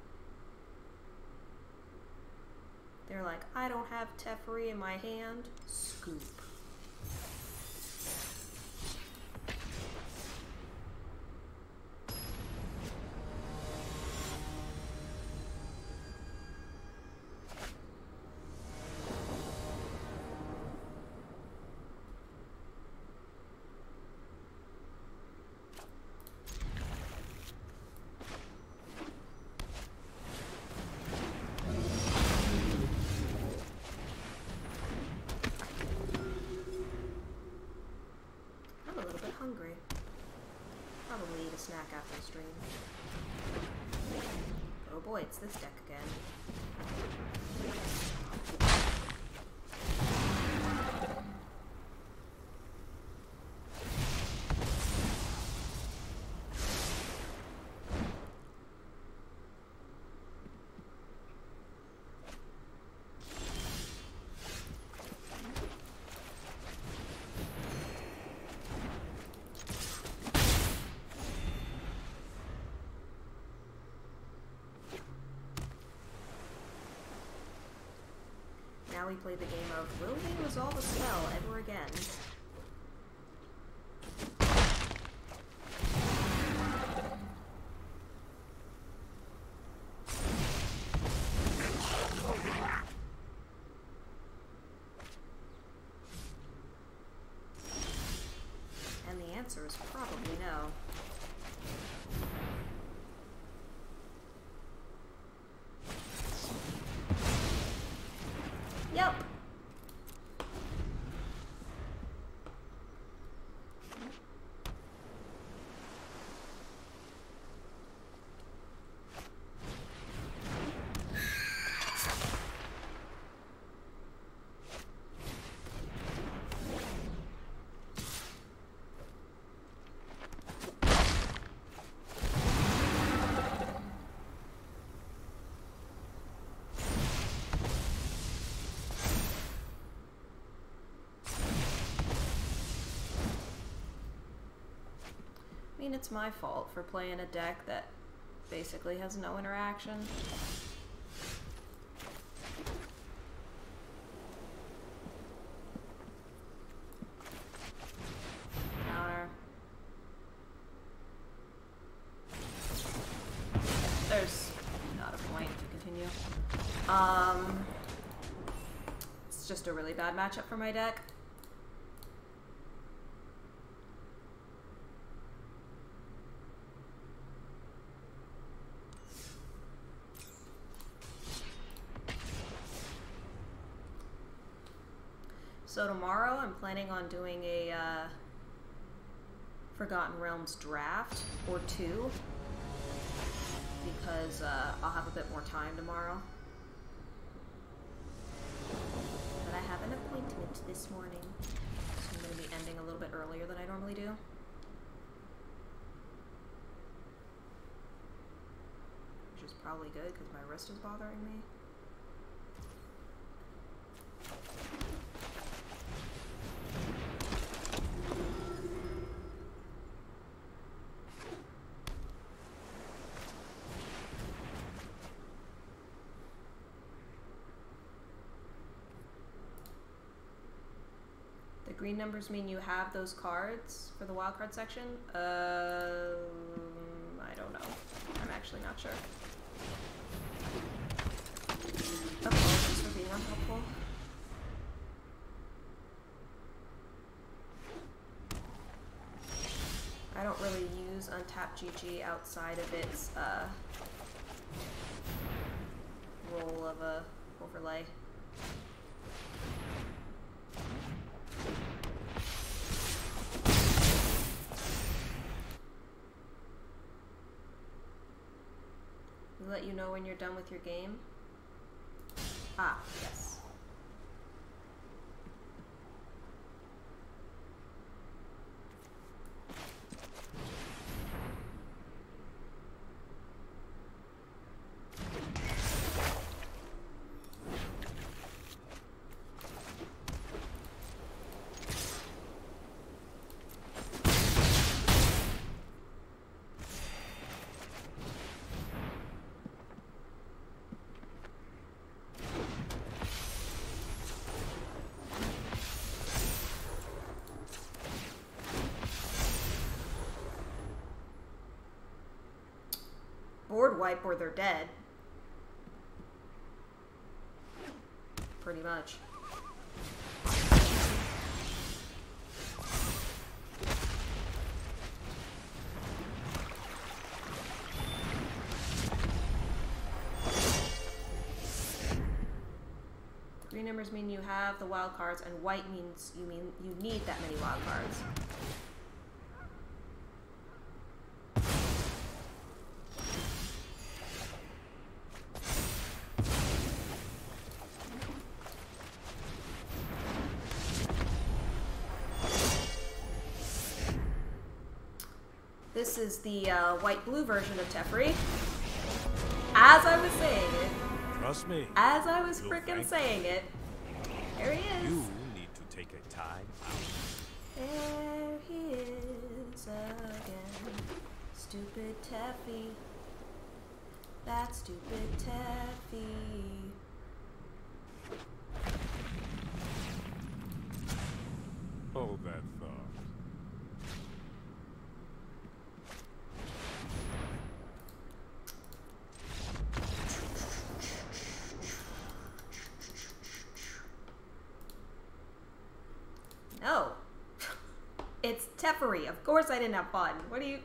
They're like, I don't have Teferi in my hand. Scoop. Hungry. Probably eat a snack after the stream. Oh boy, it's this deck again. Now we play the game of, will they resolve a spell ever again? And the answer is probably no. Yep. I mean, it's my fault for playing a deck that basically has no interaction. Counter. There's not a point to continue. Um, it's just a really bad matchup for my deck. So tomorrow I'm planning on doing a uh, Forgotten Realms draft or two because uh, I'll have a bit more time tomorrow. But I have an appointment this morning, so I'm going to be ending a little bit earlier than I normally do. Which is probably good because my wrist is bothering me. Green numbers mean you have those cards for the wildcard section? Um, I don't know. I'm actually not sure. Apologies for being unhelpful. I don't really use Untapped G G outside of its uh, role of a overlay. Let you know when you're done with your game. Ah, yes. Board wipe or they're dead. Pretty much. Green numbers mean you have the wild cards, and white means you mean you need that many wild cards. This is the uh, white-blue version of Teferi. As I was saying it. Trust me. As I was frickin' saying it. There he is. You need to take a time out. There he is again. Stupid Teffy. That stupid Teffy. Hold that thought. No. It's Teferi. Of course I didn't have fun. What do you...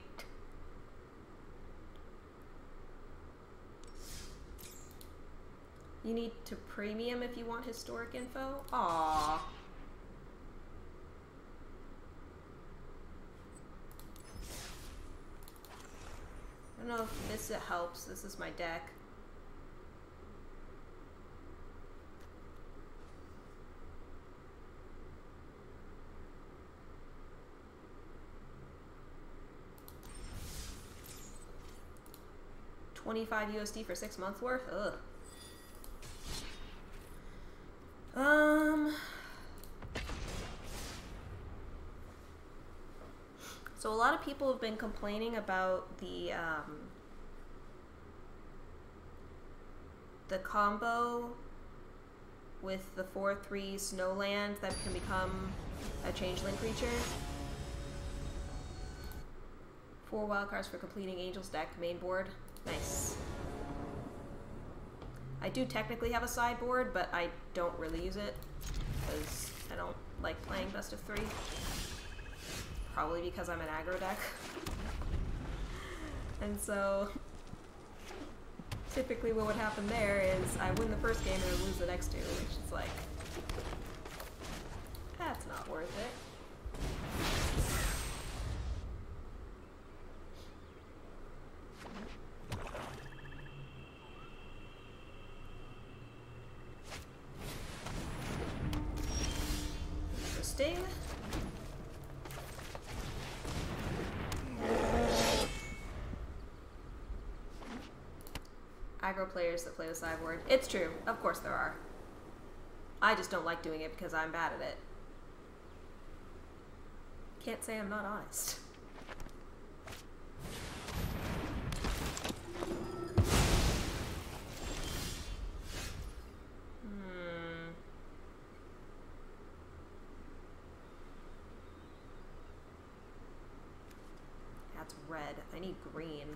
You need to premium if you want historic info? Aww. I don't know if this helps. This is my deck. twenty-five U S D for six months worth? Ugh. Um. So a lot of people have been complaining about the um, the combo with the four three Snowland that can become a changeling creature. Four wildcards for completing Angel's deck main board. Nice. I do technically have a sideboard, but I don't really use it because I don't like playing best of three. Probably because I'm an aggro deck. And so typically what would happen there is I win the first game and I lose the next two, which is like, that's not worth it. Interesting. Aggro players that play with sideboard. It's true. Of course there are. I just don't like doing it because I'm bad at it. Can't say I'm not honest. Hmm. That's red. I need green.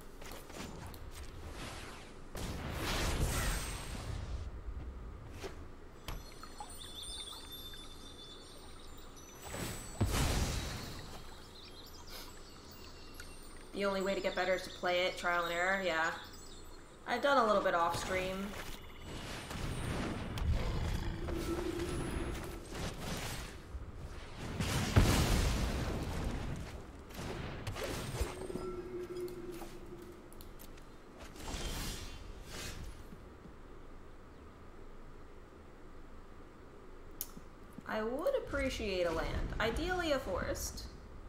The only way to get better is to play it, trial and error, yeah. I've done a little bit off stream. I would appreciate a land, ideally a forest.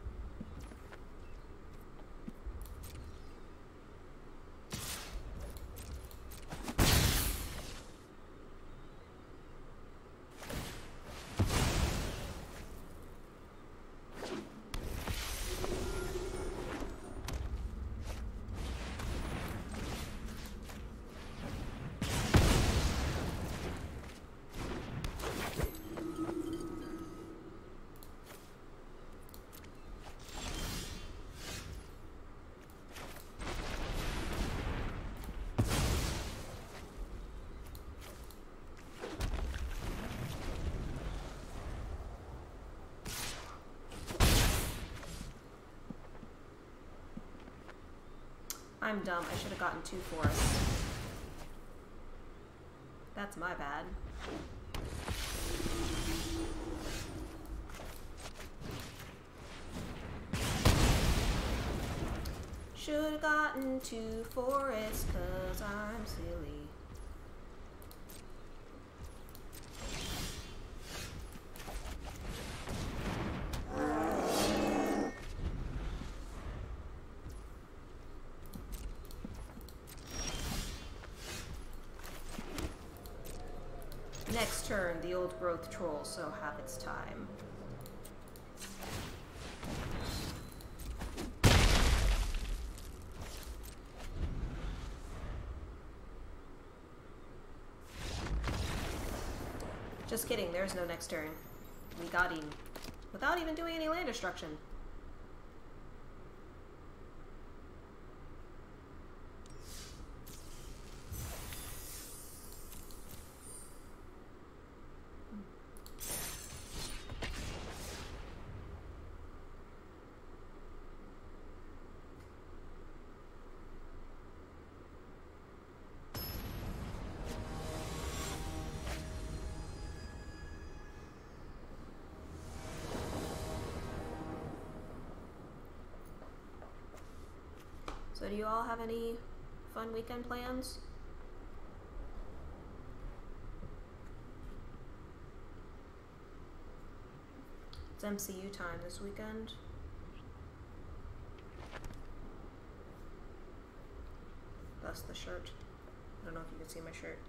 I'm dumb. I should have gotten two forests. That's my bad. Should have gotten two forests cause I'm silly. Next turn, the old growth troll, so have its time. Just kidding, there's no next turn. We got him. Without even doing any land destruction. So do you all have any fun weekend plans? It's M C U time this weekend. That's the shirt. I don't know if you can see my shirt.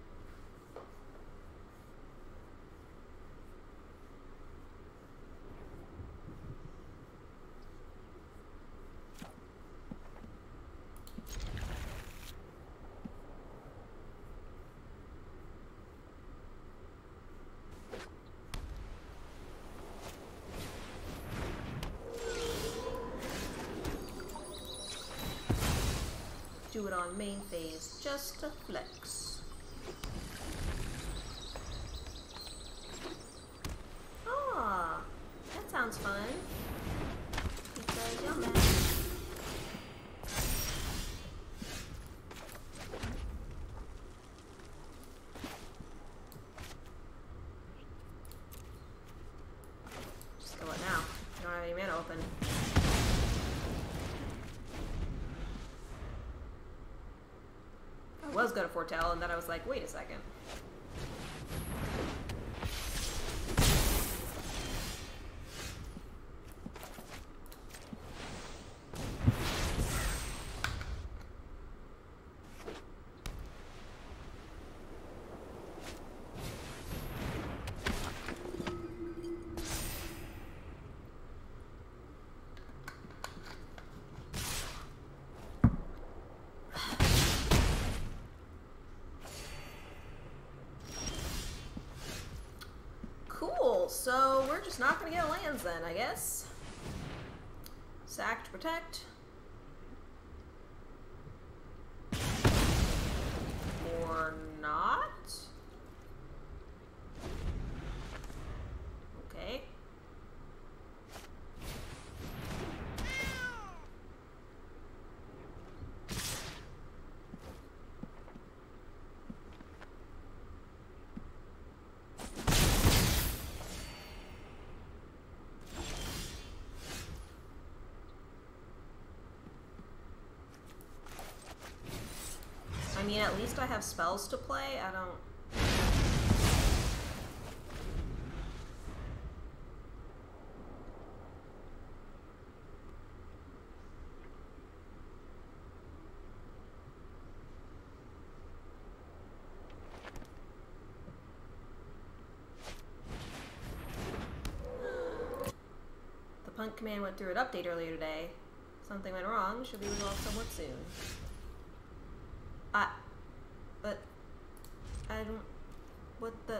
do it on main phase just to flex. Ah, that sounds fun. Pizza, yummy. Just kill it now. I don't have any mana open. I was gonna foretell, and then I was like, wait a second. So we're just not gonna get lands then, I guess. Sack to protect. Or not? Okay. I mean, at least I have spells to play. I don't... The punt command went through an update earlier today. Something went wrong. Should be resolved somewhat soon. I, but, I don't, what the,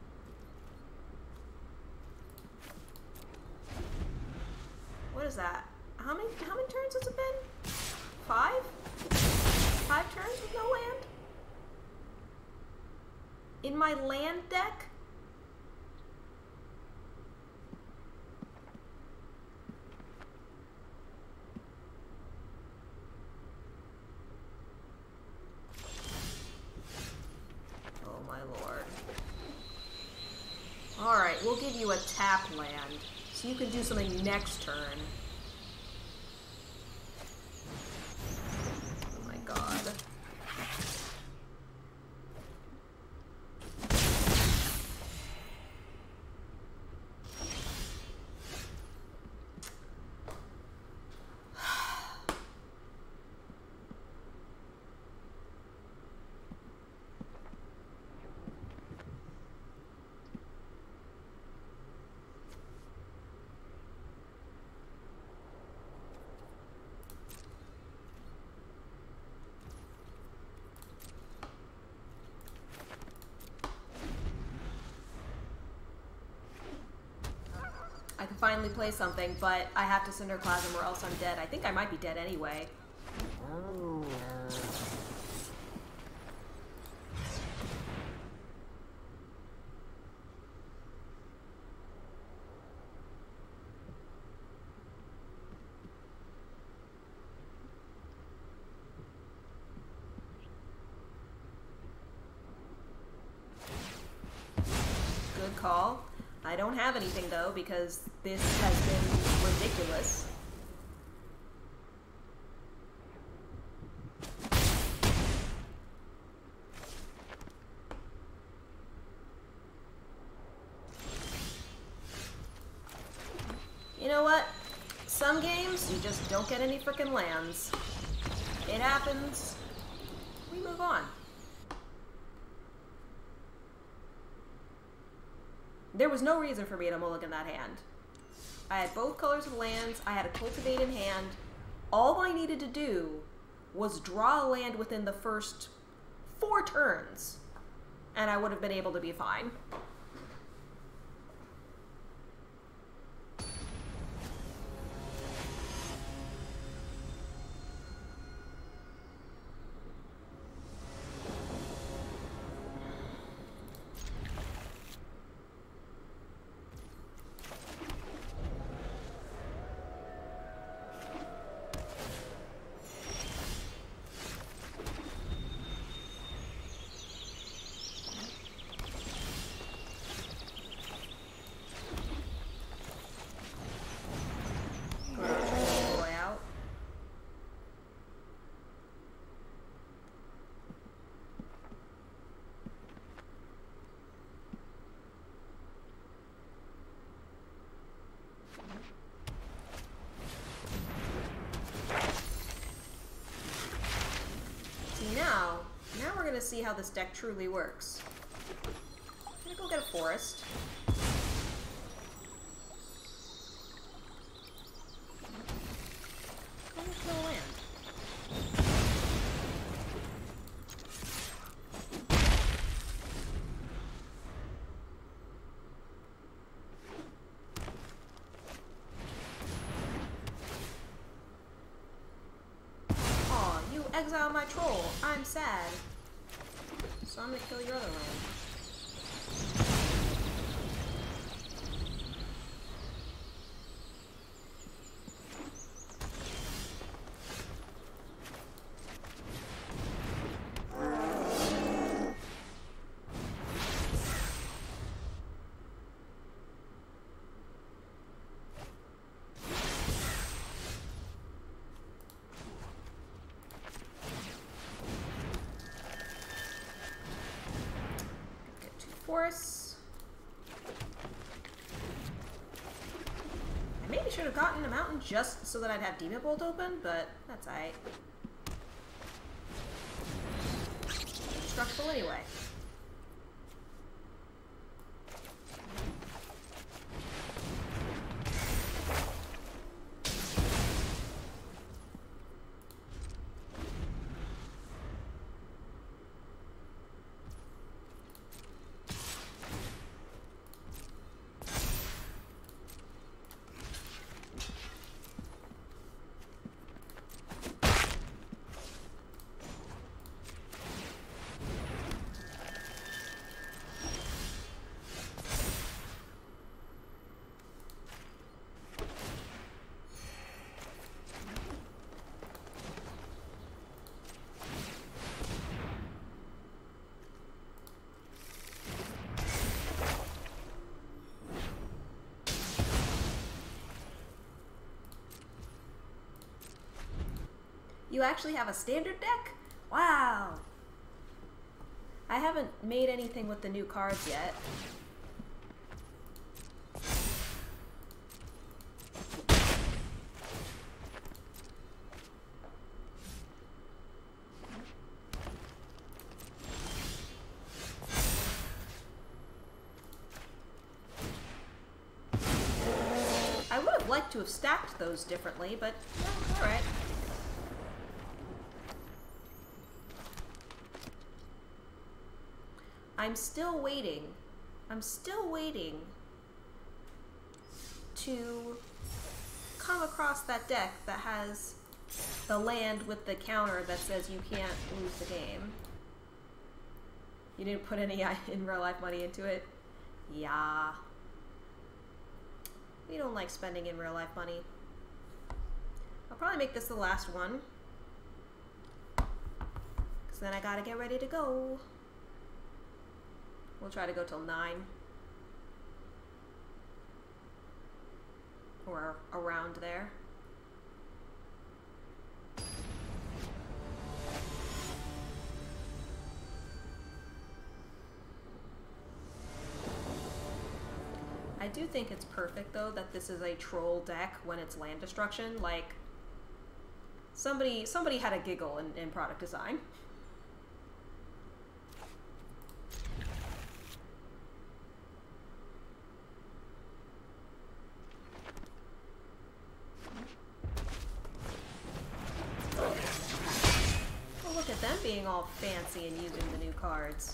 what is that? How many, how many turns has it been? Five? Five turns with no land? In my land deck? Alright, we'll give you a tap land, so you can do something next turn. Oh my god. I can finally play something, but I have to Cinderclasm or else I'm dead. I think I might be dead anyway. Good call. I don't have anything though because this has been ridiculous. You know what? Some games you just don't get any frickin' lands. It happens. We move on. There was no reason for me to mulligan that hand. I had both colors of lands, I had a cultivate in hand. All I needed to do was draw a land within the first four turns, and I would have been able to be fine. now, now we're gonna see how this deck truly works. I'm gonna go get a forest. Oh, there's no land. Exile my troll. I'm sad. So I'm gonna kill your other land. Forests. I maybe should have gotten a mountain just so that I'd have Demon Bolt open, but that's alright. Destructible anyway. You actually have a standard deck? Wow! I haven't made anything with the new cards yet. I would have liked to have stacked those differently, but yeah, alright. I'm still waiting. I'm still waiting to come across that deck that has the land with the counter that says you can't lose the game. You didn't put any in real life money into it? Yeah. We don't like spending in real life money. I'll probably make this the last one, because then I gotta get ready to go. We'll try to go till nine. Or around there. I do think it's perfect, though, that this is a troll deck when it's land destruction. Like, somebody somebody had a giggle in, in product design. Well, look at them being all fancy and using the new cards.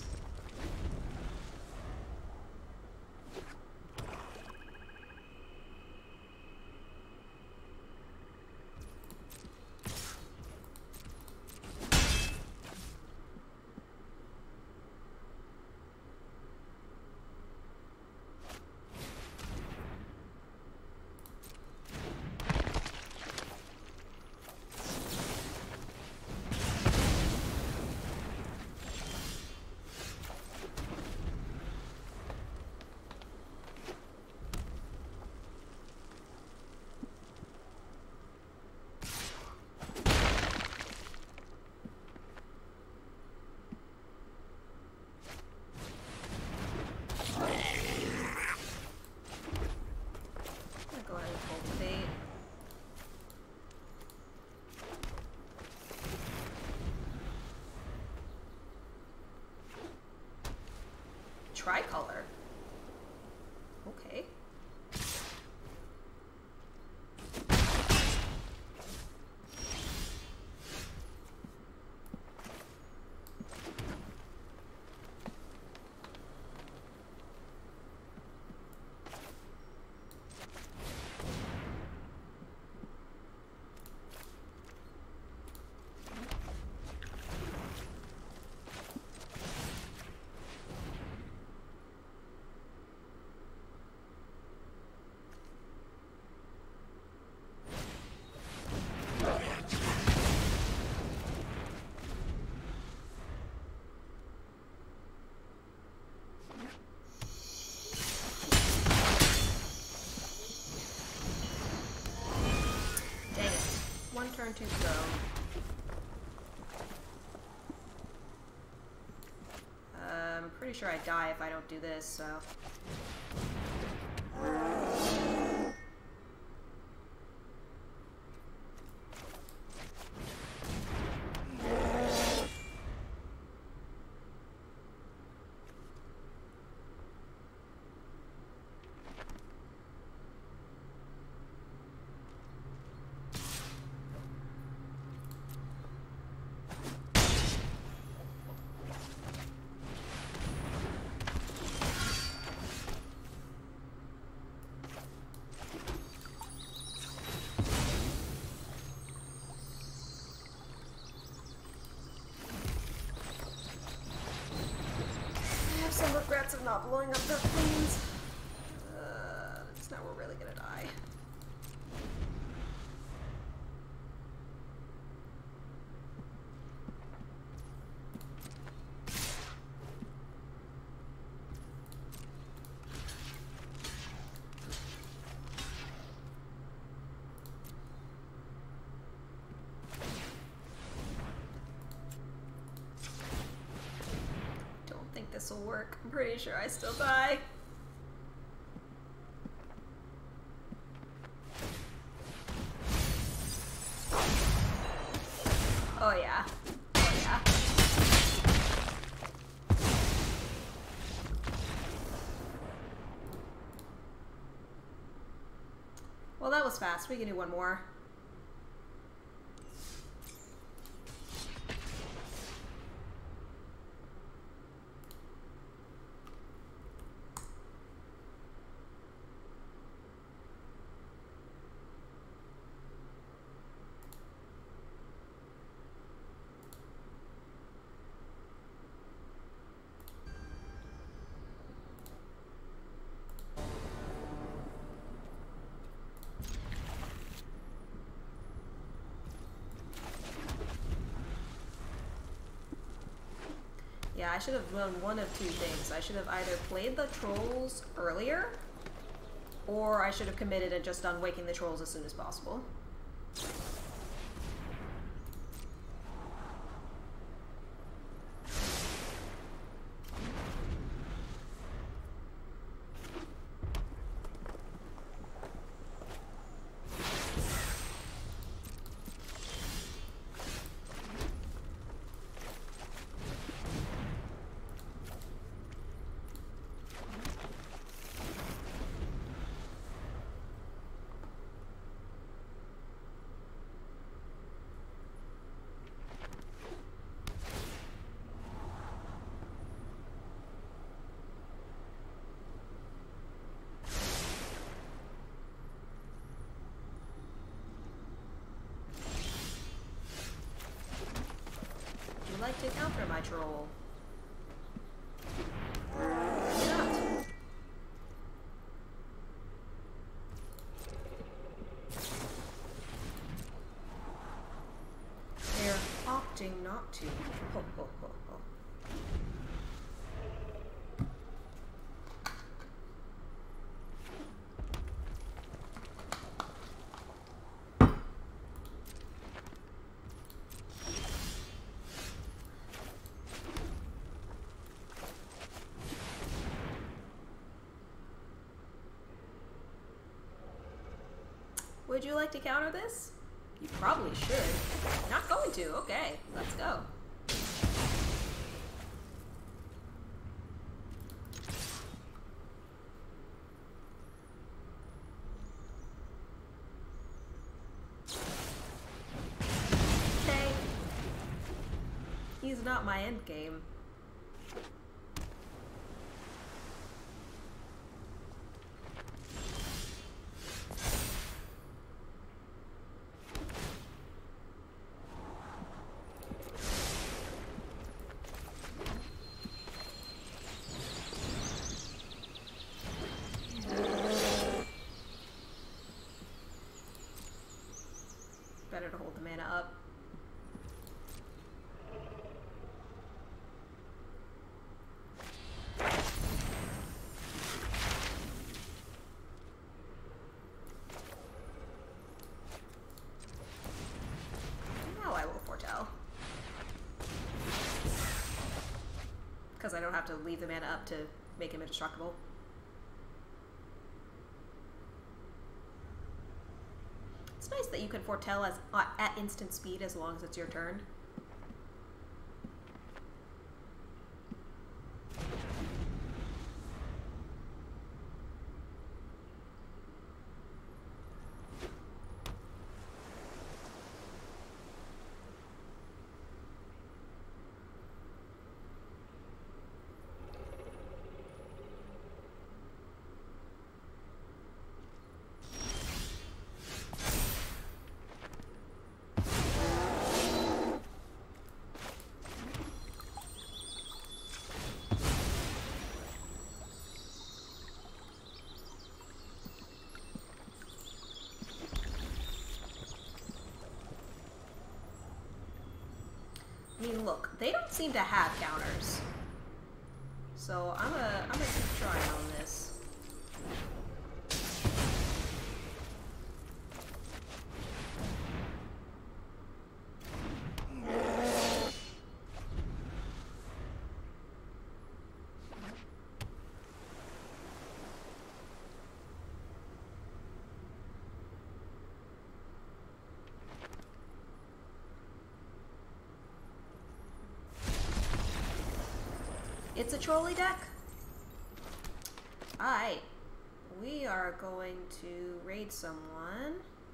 tricolor. Okay. One turn to go. Uh, I'm pretty sure I die if I don't do this, so... Some regrets of not blowing up their queens. Uh, that's now we're really gonna die. This will work. I'm pretty sure I still die. Oh yeah. Oh yeah. Well, that was fast. We can do one more. Yeah, I should have done one of two things. I should have either played the trolls earlier, or I should have committed and just done waking the trolls as soon as possible. Like to counter my troll. Yeah. They're opting not to. Ho, ho, ho, ho. Would you like to counter this? You probably should. Not going to. Okay, let's go. not my end game. Better to hold the mana up. Now I will foretell. Because I don't have to leave the mana up to make him indestructible. It's nice that you can foretell as uh, at instant speed as long as it's your turn. I mean, look, they don't seem to have counters. So I'm gonna, I'm gonna keep trying on this. It's a trolley deck? Alright. We are going to raid someone.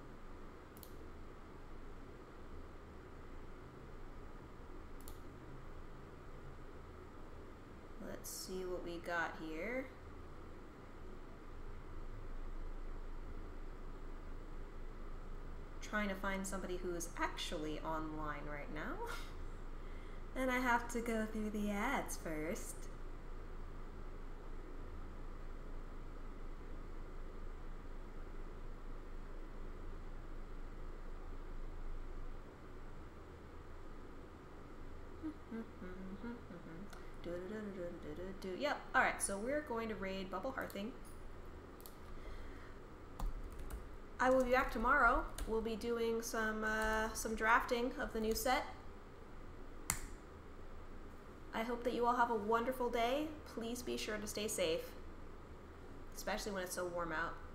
Let's see what we got here. Trying to find somebody who is actually online right now. And I have to go through the ads first. Yep, alright, so we're going to raid Bubble Hearthing. I will be back tomorrow. We'll be doing some, uh, some drafting of the new set. I hope that you all have a wonderful day. Please be sure to stay safe, especially when it's so warm out.